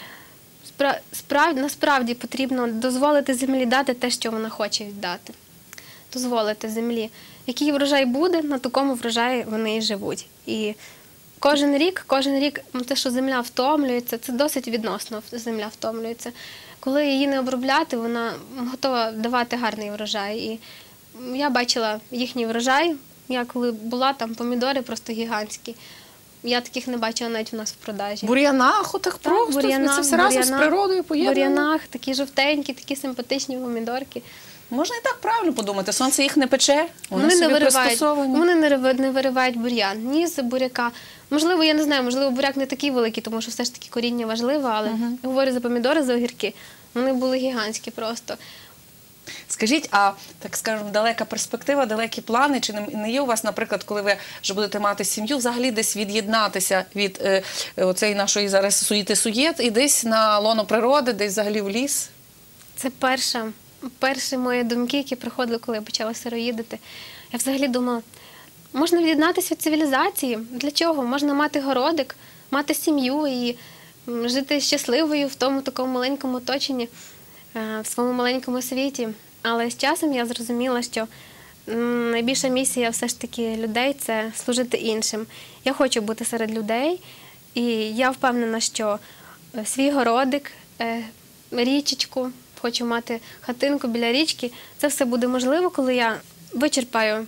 Насправді потрібно дозволити землі дати те, що вона хоче віддати. Дозволити землі. Який врожай буде, на такому врожаї вони і живуть. І кожен рік, те, що земля втомлюється, це досить відносно земля втомлюється. Коли її не обробляти, вона готова давати гарний врожай. І я бачила їхній врожай, я коли була, там помідори просто гігантські. Я таких не бачила навіть у нас в продажі. В бур'янах, отак просто, це все разом з природою поєднано? В бур'янах, такі жовтенькі, такі симпатичні помідорки. Можна і так правильно подумати. Сонце їх не пече, вони собі пристосовані. Вони не виривають бур'ян, ні з буряка. Можливо, я не знаю, можливо, буряк не такий великий, тому що все ж таки коріння важливе, але говорю за помідори, за огірки, вони були гігантські просто. Скажіть, а, так скажемо, далека перспектива, далекі плани, чи не є у вас, наприклад, коли ви вже будете мати сім'ю, взагалі десь від'єднатися від оцеї нашої зараз суєти-суєт і десь на лоно природи, десь взагалі в ліс? Це перші мої думки, які приходили, коли я почала сироїдити. Я взагалі думала, можна від'єднатися від цивілізації. Для чого? Можна мати городик, мати сім'ю і жити щасливою в тому такому маленькому оточенні, в своєму маленькому світі. Але з часом я зрозуміла, що найбільша місія все ж таки людей – це служити іншим. Я хочу бути серед людей, і я впевнена, що свій городик, річечку, хочу мати хатинку біля річки, це все буде можливо, коли я вичерпаю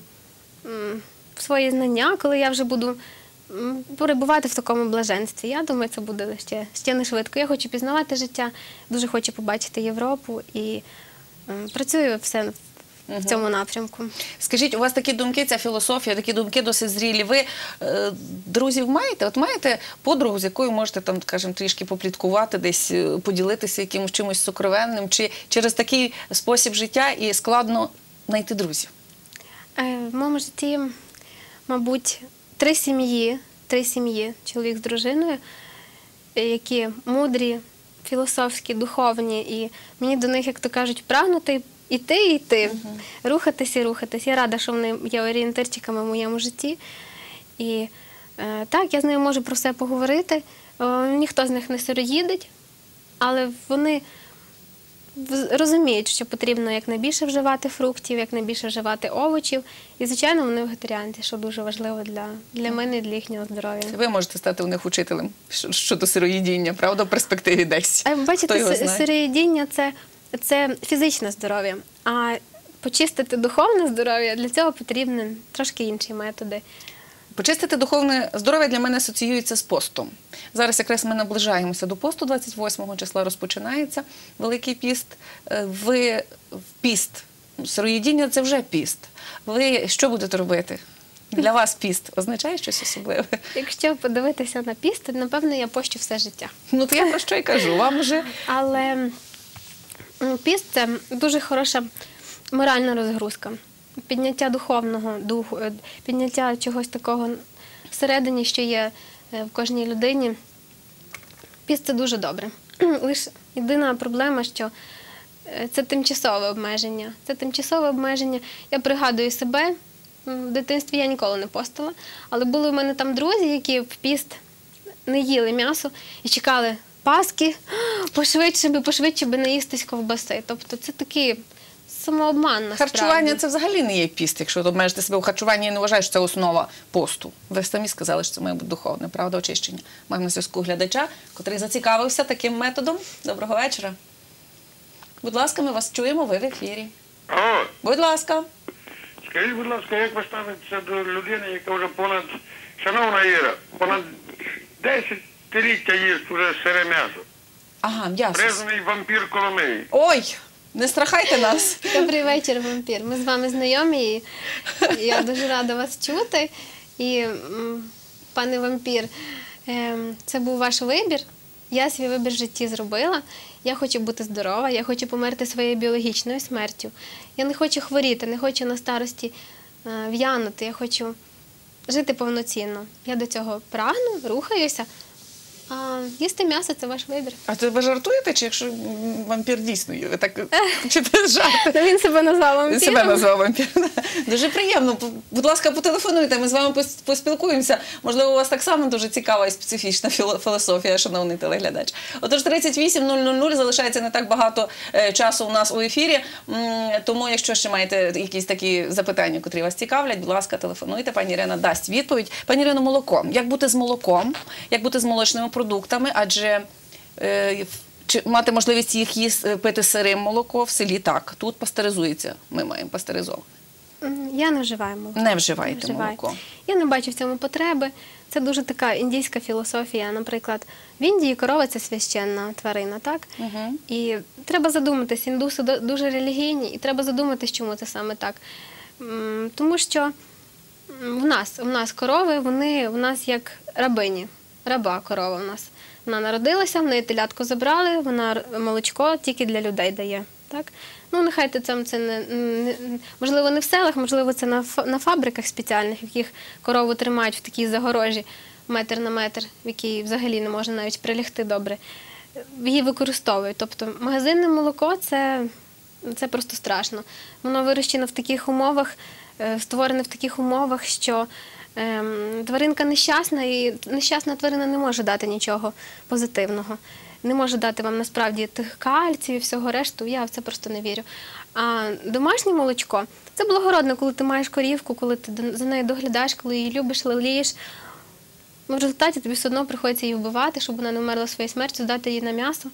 свої знання, коли я вже буду перебувати в такому блаженстві. Я думаю, це буде ще не швидко. Я хочу пізнавати життя, дуже хочу побачити Європу і працюю все в цьому напрямку. Скажіть, у вас такі думки, ця філософія, такі думки досить зрілі. Ви друзів маєте? От маєте подругу, з якою можете там, скажімо, трішки попліткувати, десь поділитися якимось чимось сокровенним? Чи через такий спосіб життя і складно знайти друзів? В моєму житті, мабуть, три сім'ї, чоловік з дружиною, які мудрі, філософські, духовні, і мені до них, як то кажуть, прагнути йти, рухатись і рухатись. Я рада, що вони є орієнтирчиками в моєму житті. І так, я з ними можу про все поговорити. Ніхто з них не сироїдить, але вони розуміють, що потрібно якнайбільше вживати фруктів, якнайбільше вживати овочів. І, звичайно, вони вегетаріанці, що дуже важливо для мене і для їхнього здоров'я. Ви можете стати у них учителем щодо сироїдіння, правда, в перспективі десь? Бачите, сироїдіння – це фізичне здоров'я, а почистити духовне здоров'я, для цього потрібні трошки інші методи. Почистити духовне здоров'я для мене асоціюється з постом. Зараз якраз ми наближаємося до посту, 28 числа розпочинається Великий піст. Ви в піст, сироїдіння – це вже піст. Ви що будете робити? Для вас піст означає щось особливе? Якщо подивитися на піст, то, напевно, я пощу все життя. Ну, то я про що й кажу, вам вже... Але піст – це дуже хороша моральна розгрузка. Підняття духовного духу, підняття чогось такого всередині, що є в кожній людині. Піст – це дуже добре. Лише єдина проблема, що це тимчасове обмеження. Це тимчасове обмеження. Я пригадую себе, в дитинстві я ніколи не постила, але були в мене там друзі, які в піст не їли м'ясо і чекали Пасхи, пошвидше би наїстись ковбаси. Тобто це такий самообман, насправді. Харчування – це взагалі не є піст, якщо обмежити себе у харчуванні, я не вважаю, що це основа посту. Ви самі сказали, що це має бути духовне, правда, очищення. Маємо на зв'язку глядача, котрий зацікавився таким методом. Доброго вечора. Будь ласка, ми вас чуємо, ви в ефірі. Алло. Будь ласка. Скажіть, будь ласка, як ви ставитеся до людини, яка вже шановна Іра, понад 10-ліття їсть вже сире м'ясо? Ага, м'ясо. Призваний вампір Коломиї. Ой, не страхайте нас. Добрий вечір, вампір. Ми з вами знайомі, і я дуже рада вас чути. І, пане вампір, це був ваш вибір. Я свій вибір в житті зробила. Я хочу бути здорова, я хочу померти своєю біологічною смертю. Я не хочу хворіти, не хочу на старості в'янути, я хочу жити повноцінно. Я до цього прагну, рухаюся. А їсти м'ясо – це ваш вибір. А це ви жартуєте, чи якщо вампір дійсно є? Ви так вчите жарти? Він себе назвав вампіром. Він себе назвав вампіром. Дуже приємно. Будь ласка, потелефонуйте, ми з вами поспілкуємося. Можливо, у вас так само дуже цікава і специфічна філософія, шановний телеглядач. Отож, 38:00, залишається не так багато часу у нас у ефірі. Тому, якщо ще маєте якісь такі запитання, котрі вас цікавлять, будь ласка, телефонуйте. Пані Ірина дасть відповідь. Пані Ірино, молоко. Як бути з молоком? Як бути з молочними продуктами, адже мати можливість їх пити сирим молоко в селі так. Тут пастеризується, ми маємо пастеризоване. Я не вживаю молоко. Не вживаєте молоко. Я не бачу в цьому потреби. Це дуже така індійська філософія. Наприклад, в Індії корова – це священна тварина, так? І треба задуматись, індуси дуже релігійні, і треба задуматись, чому це саме так. Тому що в нас корови, вони в нас як рабині, раба корова в нас. Вона народилася, в неї телятку забрали, вона молочко тільки для людей дає. Так? Ну, нехай це можливо, не в селах, можливо, це на фабриках спеціальних, в яких корову тримають в такій загорожі метр на метр, в якій взагалі не можна навіть прилягти добре. Її використовують. Тобто магазинне молоко – це просто страшно. Воно вирощено в таких умовах, створене в таких умовах, що тваринка нещасна, і нещасна тварина не може дати нічого позитивного. Не може дати вам насправді тих кальцію і всього решту, я в це просто не вірю. А домашнє молочко – це благородно, коли ти маєш корівку, коли ти за нею доглядаєш, коли її любиш, лелієш. В результаті тобі все одно приходиться її вбивати, щоб вона не вмерла своєю смертю, здати її на м'ясо.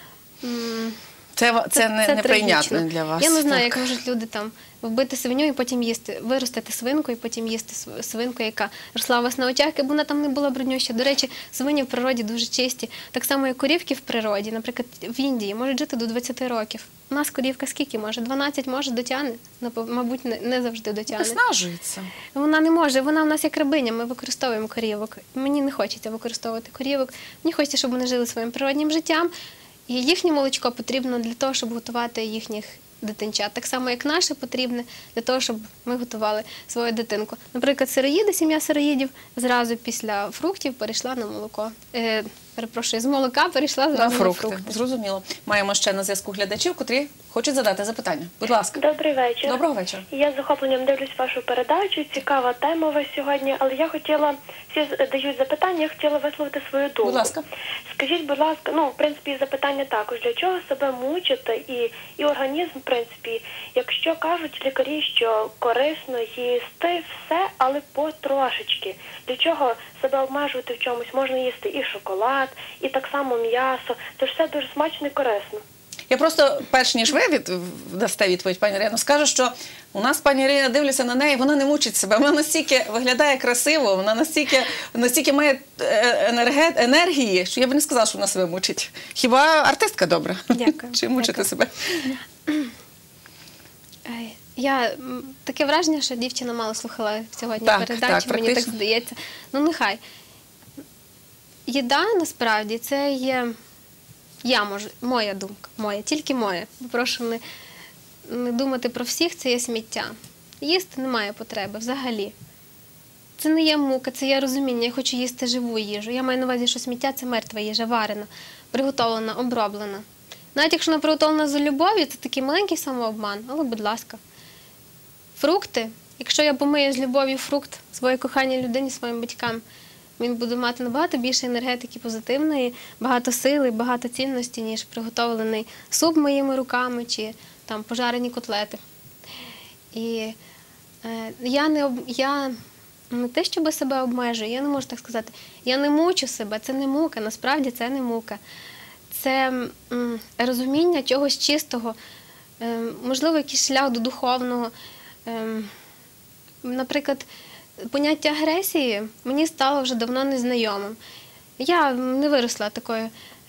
Це неприйнятно для вас. Я не знаю, як можуть люди там вбити свиню і потім їсти, виростити свинку і потім їсти свинку, яка росла у вас на очах, якби вона там не була бруднюща. До речі, свині в природі дуже чисті. Так само, як корівки в природі, наприклад, в Індії можуть жити до 20 років. У нас корівка скільки може? 12 може, дотягне? Мабуть, не завжди дотягне. Виснажується. Вона не може, вона в нас як рабиня, ми використовуємо корівок. Мені не хочеться використовувати корівок, мені хочеться, щоб вони жили своїм природнім життям. І їхнє молочко потрібно для того, щоб готувати їхніх дитинчат. Так само, як наше потрібне для того, щоб ми готували свою дитинку. Наприклад, сироїди, сім'я сироїдів зразу після фруктів перейшла на молоко. З молока перейшла зразу на фрукти. Зрозуміло. Маємо ще на зв'язку глядачів, котрі хочуть задати запитання. Будь ласка. Добрий вечір. Доброго вечора. Я з захопленням дивлюсь вашу передачу. Цікава тема у вас сьогодні, але я хотіла, всі дають запитання, я хотіла висловити свою думку. Будь ласка. Скажіть, будь ласка, в принципі, запитання також, для чого себе мучити і організм, в принципі, якщо кажуть лікарі, що корисно їсти все, але потрошечки. Для чого себе обмежувати в чомусь? Можна їсти і шоколад, і так само м'ясо. Це ж все дуже смачно і корисно. Я просто, перш ніж ви дасте відповідь, пані Ірино, скажу, що у нас, пані Ірина, дивлюся на неї, вона не мучить себе. Вона настільки виглядає красиво, вона настільки має енергії, що я б не сказала, що вона себе мучить. Хіба артистка добра? Дякую. Чи мучити себе? Таке враження, що дівчина мало слухала сьогодні передачу, мені так здається. Ну, нехай. Їда, насправді, це є... моя думка, тільки моя. Прошу не думати про всіх, це є сміття. Їсти немає потреби взагалі. Це не є мука, це є розуміння, я хочу їсти живу їжу. Я маю на увазі, що сміття – це мертва їжа, варена, приготовлена, оброблена. Навіть якщо вона приготовлена з любов'ю, це такий маленький самообман, але будь ласка. Фрукти, якщо я помию з любов'ю фрукт своїй коханій людині, своїм батькам, він буде мати набагато більше енергетики позитивної, багато сили, багато цінності, ніж приготовлений суп моїми руками чи там пожарені котлети. І я не те, щоб себе обмежую, я не можу так сказати. Я не мучу себе, це не мука, насправді це не мука. Це розуміння чогось чистого, можливо, якийсь шлях до духовного. Наприклад, поняття агресії мені стало вже давно незнайомим. Я не виросла такою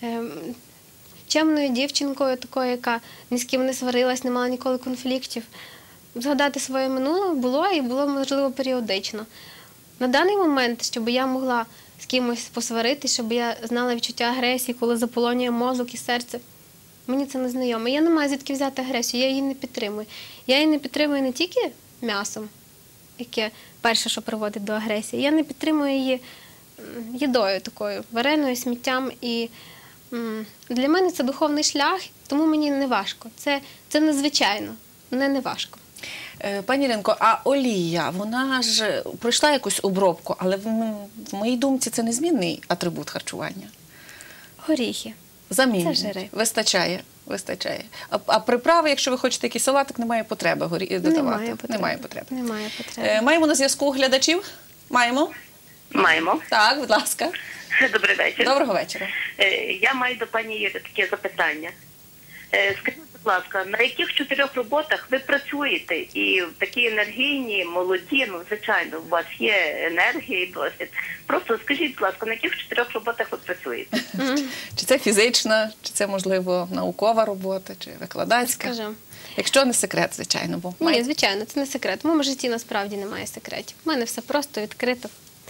чемною дівчинкою, такою, яка ні з ким не сварилась, не мала ніколи конфліктів. Згадати своє минуле було, можливо, періодично. На даний момент, щоб я могла з кимось посваритися, щоб я знала відчуття агресії, коли заполонює мозок і серце, мені це незнайомо. Я не маю звідки взяти агресію, я її не підтримую. Я її не підтримую не тільки м'ясом, яке перше, що приводить до агресії. Я не підтримую її їдою такою, вареною, сміттям. І для мене це духовний шлях, тому мені не важко. Це незвичайно, не важко. Пані Іринко, а олія, вона ж пройшла якусь обробку, але в моїй думці це незмінний атрибут харчування. Горіхи. Замінний. Це жири. Вистачає. А приправи, якщо ви хочете якийсь салатик, немає потреби додавати? Немає потреби. Маємо на зв'язку глядачів? Маємо? Маємо. Так, будь ласка. Добрий вечір. Доброго вечора. Я маю до пані Іри таке запитання. Скажіть, будь ласка, на яких 4 роботах ви працюєте? І такі енергійні, молоді, ну, звичайно, у вас є енергія і досвід. Просто скажіть, будь ласка, на яких 4 роботах ви працюєте? Чи це фізична, чи це, можливо, наукова робота, чи викладацька? Скажу. Якщо не секрет, звичайно. Бо Ні, звичайно, це не секрет. В моєму житті насправді немає секретів. У мене все просто, відкрито.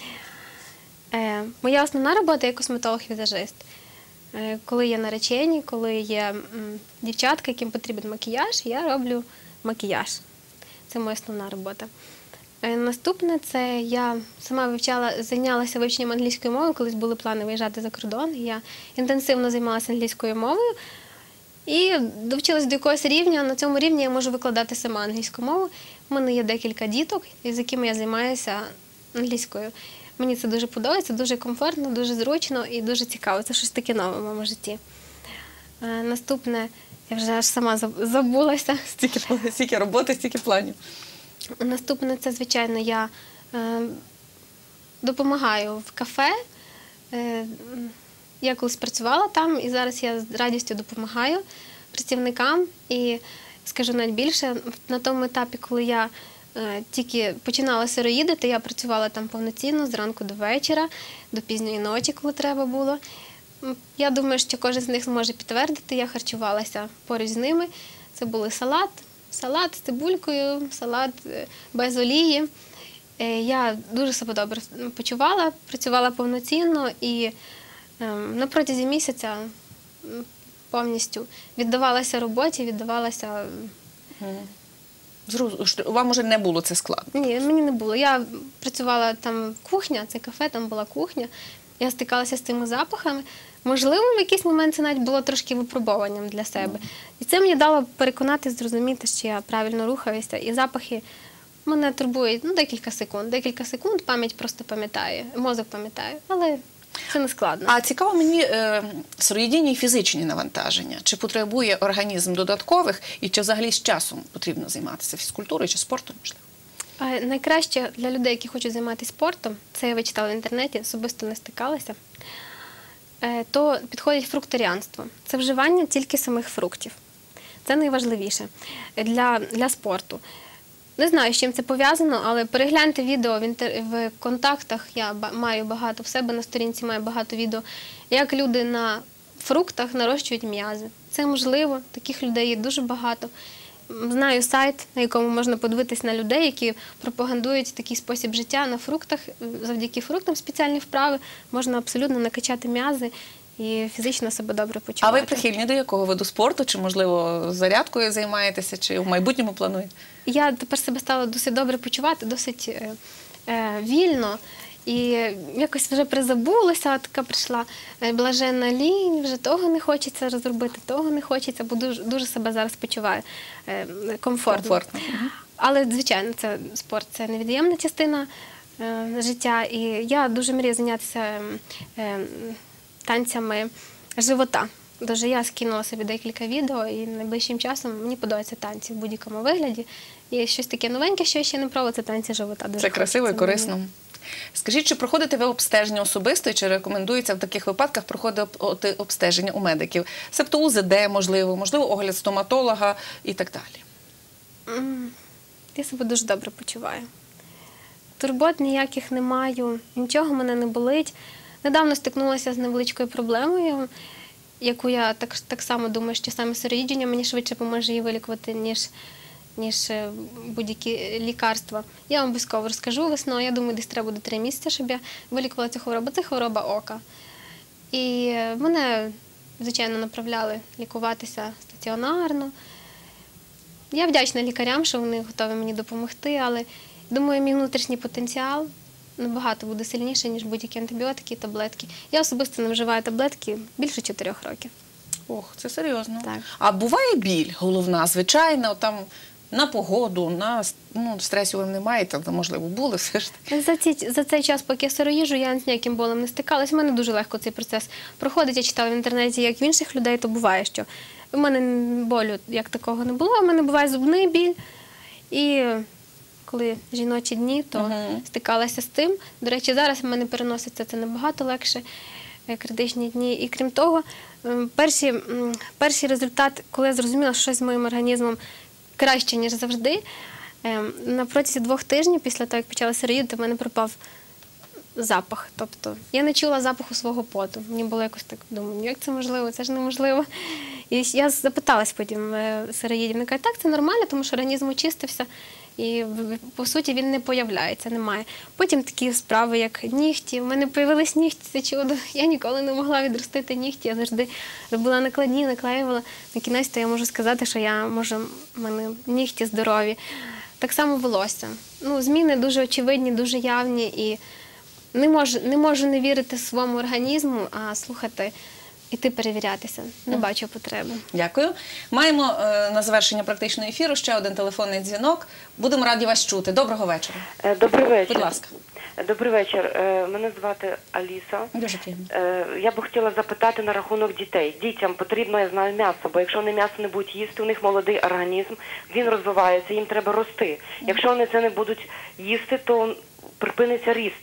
Моя основна робота – я косметолог-візажист. Коли є наречені, коли є дівчатка, яким потрібен макіяж, я роблю макіяж. Це моя основна робота. Наступне – це я сама зайнялася вивченням англійської мови, колись були плани виїжджати за кордон. Я інтенсивно займалася англійською мовою і довчилась до якогось рівня. На цьому рівні я можу викладати сама англійську мову. У мене є декілька діток, з якими я займаюся англійською. Мені це дуже подобається, дуже комфортно, дуже зручно і дуже цікаво. Це щось таке нове в моєму житті. Наступне, я вже аж сама забулася. Стільки роботи, стільки планів. Наступне, це, звичайно, я допомагаю в кафе. Я колись працювала там, і зараз я з радістю допомагаю працівникам. І скажу навіть більше, на тому етапі, коли я тільки починала сироїдити, я працювала там повноцінно, зранку до вечора, до пізньої ночі, коли треба було. Я думаю, що кожен з них зможе підтвердити, я харчувалася поруч з ними. Це були салат з цибулькою, салат без олії. Я дуже себе добре почувала, працювала повноцінно і на протязі місяця повністю віддавалася роботі, віддавалася... Вам уже не було це складно? Ні, мені не було. Я працювала там кухня, це кафе, там була кухня. Я стикалася з цими запахами. Можливо, в якийсь момент це навіть було трошки випробуванням для себе. І це мені дало переконатися, зрозуміти, що я правильно рухаюся. І запахи мене турбують декілька секунд. Декілька секунд пам'ять просто пам'ятає, мозок пам'ятає. Але це не складно. А цікаво мені сироїдіння і фізичні навантаження. Чи потребує організм додаткових і чи взагалі з часом потрібно займатися фізкультурою чи спортом, можливо? Найкраще для людей, які хочуть займатися спортом, це я вичитала в інтернеті, особисто не стикалася, то підходить фрукторіанство. Це вживання тільки самих фруктів. Це найважливіше для спорту. Не знаю, з чим це пов'язано, але перегляньте відео в контактах, я маю багато в себе на сторінці, маю багато відео, як люди на фруктах нарощують м'язи. Це можливо, таких людей є дуже багато. Знаю сайт, на якому можна подивитись на людей, які пропагандують такий спосіб життя на фруктах. Завдяки фруктам спеціальні вправи можна абсолютно накачати м'язи і фізично себе добре почувати. А ви прихильні до якого виду спорту? Чи, можливо, зарядкою займаєтеся, чи в майбутньому плануєте? Я тепер себе стала досить добре почувати, досить вільно. І якось вже призабулася, така прийшла блаженна лінь, вже того не хочеться розробити, того не хочеться, бо дуже себе зараз почуваю комфортно. Але, звичайно, спорт – це невід'ємна частина життя. І я дуже мрію зайнятися танцями живота. Дуже я скинула собі декілька відео, і найближчим часом мені подобаються танці в будь-якому вигляді. І щось таке новеньке, що я ще не пробувала, це танці живота. Це красиво і корисно. Скажіть, чи проходите ви обстеження особисто, і чи рекомендується в таких випадках проходити обстеження у медиків? Себто УЗД, можливо, огляд стоматолога і так далі? Я себе дуже добре почуваю. Турбот ніяких не маю, нічого мене не болить. Недавно стикнулася з невеличкою проблемою, яку я так само думаю, що саме сироїдження мені швидше поможе її вилікувати, ніж будь-які лікарства. Я вам обов'язково розкажу весною. Я думаю, десь треба буде 3 місяці, щоб я вилікувала цю хворобу. Це хвороба ока. І мене, звичайно, направляли лікуватися стаціонарно. Я вдячна лікарям, що вони готові мені допомогти, але думаю, мій внутрішній потенціал набагато буде сильніший, ніж будь-які антибіотики і таблетки. Я особисто не вживаю таблетки більше 4 років. Ох, це серйозно. Так. А буває біль головна, звичайно, там на погоду, стресу ви не маєте, можливо, були все ж таки? За цей час, поки я сироїжджу, я з ніяким болем не стикалась. У мене дуже легко цей процес проходить. Я читала в інтернеті, як в інших людей, то буває, що у мене болю як такого не було, у мене буває зубний біль. І коли жіночі дні, то стикалася з тим. До речі, зараз в мене переноситься це набагато легше, критичні дні. І крім того, Перший результат, коли я зрозуміла, що щось з моїм організмом краще, ніж завжди, на протязі 2 тижнів після того, як почала сироїдити, в мене пропав запах. Тобто я не чула запаху свого поту. Мені було якось так, думаю, як це можливо, це ж неможливо. І я запиталась потім сироїдів, вони кажуть, так, це нормально, тому що організм очистився. І, по суті, він не появляється, немає. Потім такі справи, як нігті. У мене появились нігті, це чудо. Я ніколи не могла відростити нігті, я завжди робила накладні, наклеювала. На кінець то я можу сказати, що в мене нігті здорові. Так само волосся. Зміни дуже очевидні, дуже явні. І не можу не вірити своєму організму, а слухати, іти перевірятися. Не бачу потреби. Дякую. Маємо на завершення практичного ефіру ще один телефонний дзвінок. Будемо раді вас чути. Доброго вечора. Добрий вечір. Будь ласка. Добрий вечір. Мене звати Аліса. Дуже приємно. Я би хотіла запитати на рахунок дітей. Дітям потрібно, я знаю, м'ясо, бо якщо вони м'ясо не будуть їсти, у них молодий організм, він розвивається, їм треба рости. Якщо вони це не будуть їсти, то припиниться ріст.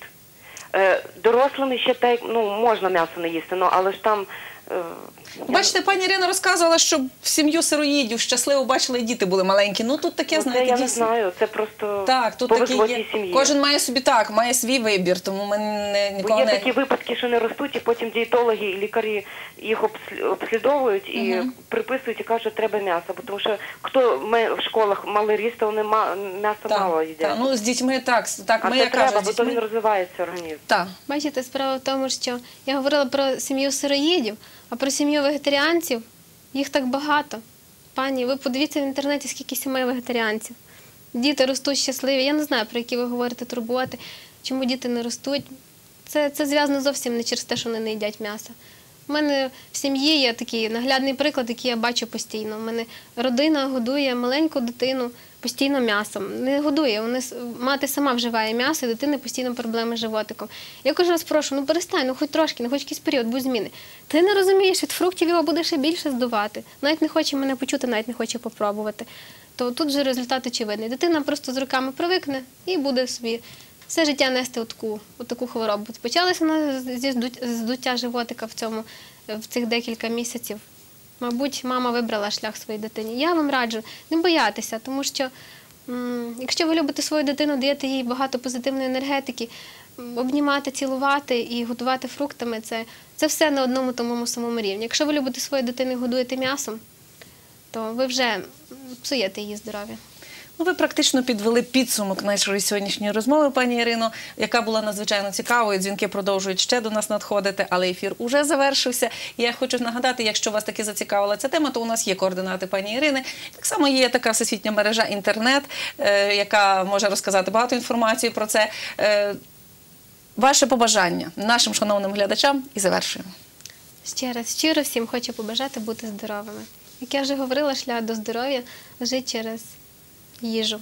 Дорослим ще можна м'ясо не їсти, але ж там... Бачите, пані Ірина розказувала, що в сім'ю сироїдів щасливо бачила, і діти були маленькі. Тут таке, знаєте, я не знаю, це просто повезло цій сім'ї. Кожен має собі має свій вибір, тому ми ніколи не... Є такі випадки, що не ростуть, і потім дієтологи і лікарі їх обслідовують і приписують, і кажуть, що треба м'ясо. Тому що хто в школах мали ріст, то вони м'ясо мало їдять. З дітьми так, ми як кажуть, бо то він розвивається організм. Бачите, справа в тому, що я говорила про сім'ю сироїдів, а про сім'ю вегетаріанців їх так багато. Пані, ви подивіться в інтернеті, скільки сімей вегетаріанців. Діти ростуть щасливі. Я не знаю, про які ви говорите турботи, чому діти не ростуть. Це зв'язано зовсім не через те, що вони не їдять м'ясо. У мене в сім'ї є такий наглядний приклад, який я бачу постійно. У мене родина годує маленьку дитину постійно м'ясом. Не годує, мати сама вживає м'ясо, і дитини постійно проблеми з животиком. Я кожен раз прошу, перестань, хоч трошки, хоч якийсь період, будь зміни. Ти не розумієш, від фруктів його буде ще більше здувати. Навіть не хоче мене почути, навіть не хоче попробувати. То тут же результат очевидний. Дитина просто з роками привикне і буде собі все життя нести таку хворобу. Почалася вона зі здуття животика в цих декілька місяців. Мабуть, мама вибрала шлях своїй дитині. Я вам раджу не боятися, тому що якщо ви любите свою дитину, даєте їй багато позитивної енергетики, обнімати, цілувати і годувати фруктами – це все на одному тому самому рівні. Якщо ви любите свою дитину і годуєте м'ясом, то ви вже псуєте її здоров'я. Ви практично підвели підсумок нашої сьогоднішньої розмови, пані Ірино, яка була надзвичайно цікавою. Дзвінки продовжують ще до нас надходити, але ефір уже завершився. І я хочу нагадати, якщо вас таки зацікавила ця тема, то у нас є координати пані Ірини. Так само є така всесвітня мережа інтернет, яка може розказати багато інформації про це. Ваше побажання нашим шановним глядачам і завершуємо. Ще раз щиро всім хочу побажати бути здоровими. Як я вже говорила, шлях до здоров'я лежить через їжу.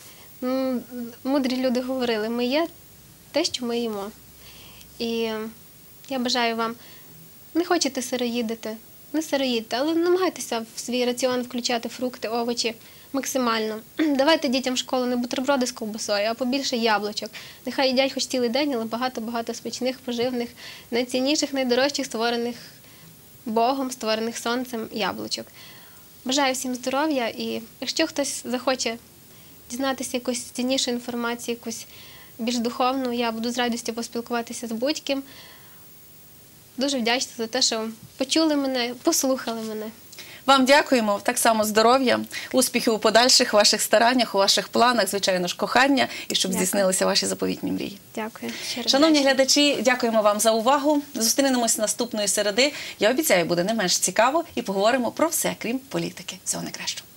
Мудрі люди говорили, ми є те, що ми їмо. І я бажаю вам, не хочете сироїдити, не сироїдьте, але намагайтеся в свій раціон включати фрукти, овочі максимально. Давайте дітям в школу не бутерброди з ковбасою, а побільше яблучок. Нехай їдять хоч цілий день, але багато-багато смачних, поживних, найцінніших, найдорожчих, створених Богом, створених сонцем яблучок. Бажаю всім здоров'я, і якщо хтось захоче дізнатися якусь ціннішу інформацію, якусь більш духовну, я буду з радістю поспілкуватися з будь-ким. Дуже вдячна за те, що почули мене, послухали мене. Вам дякуємо, так само здоров'я, успіхів у подальших ваших стараннях, у ваших планах, звичайно ж, кохання, і щоб здійснилися ваші заповітні мрії. Дякую. Шановні глядачі, дякуємо вам за увагу. Зустрінемось наступної середи. Я обіцяю, буде не менш цікаво і поговоримо про все, крім політики. Всього найкращого.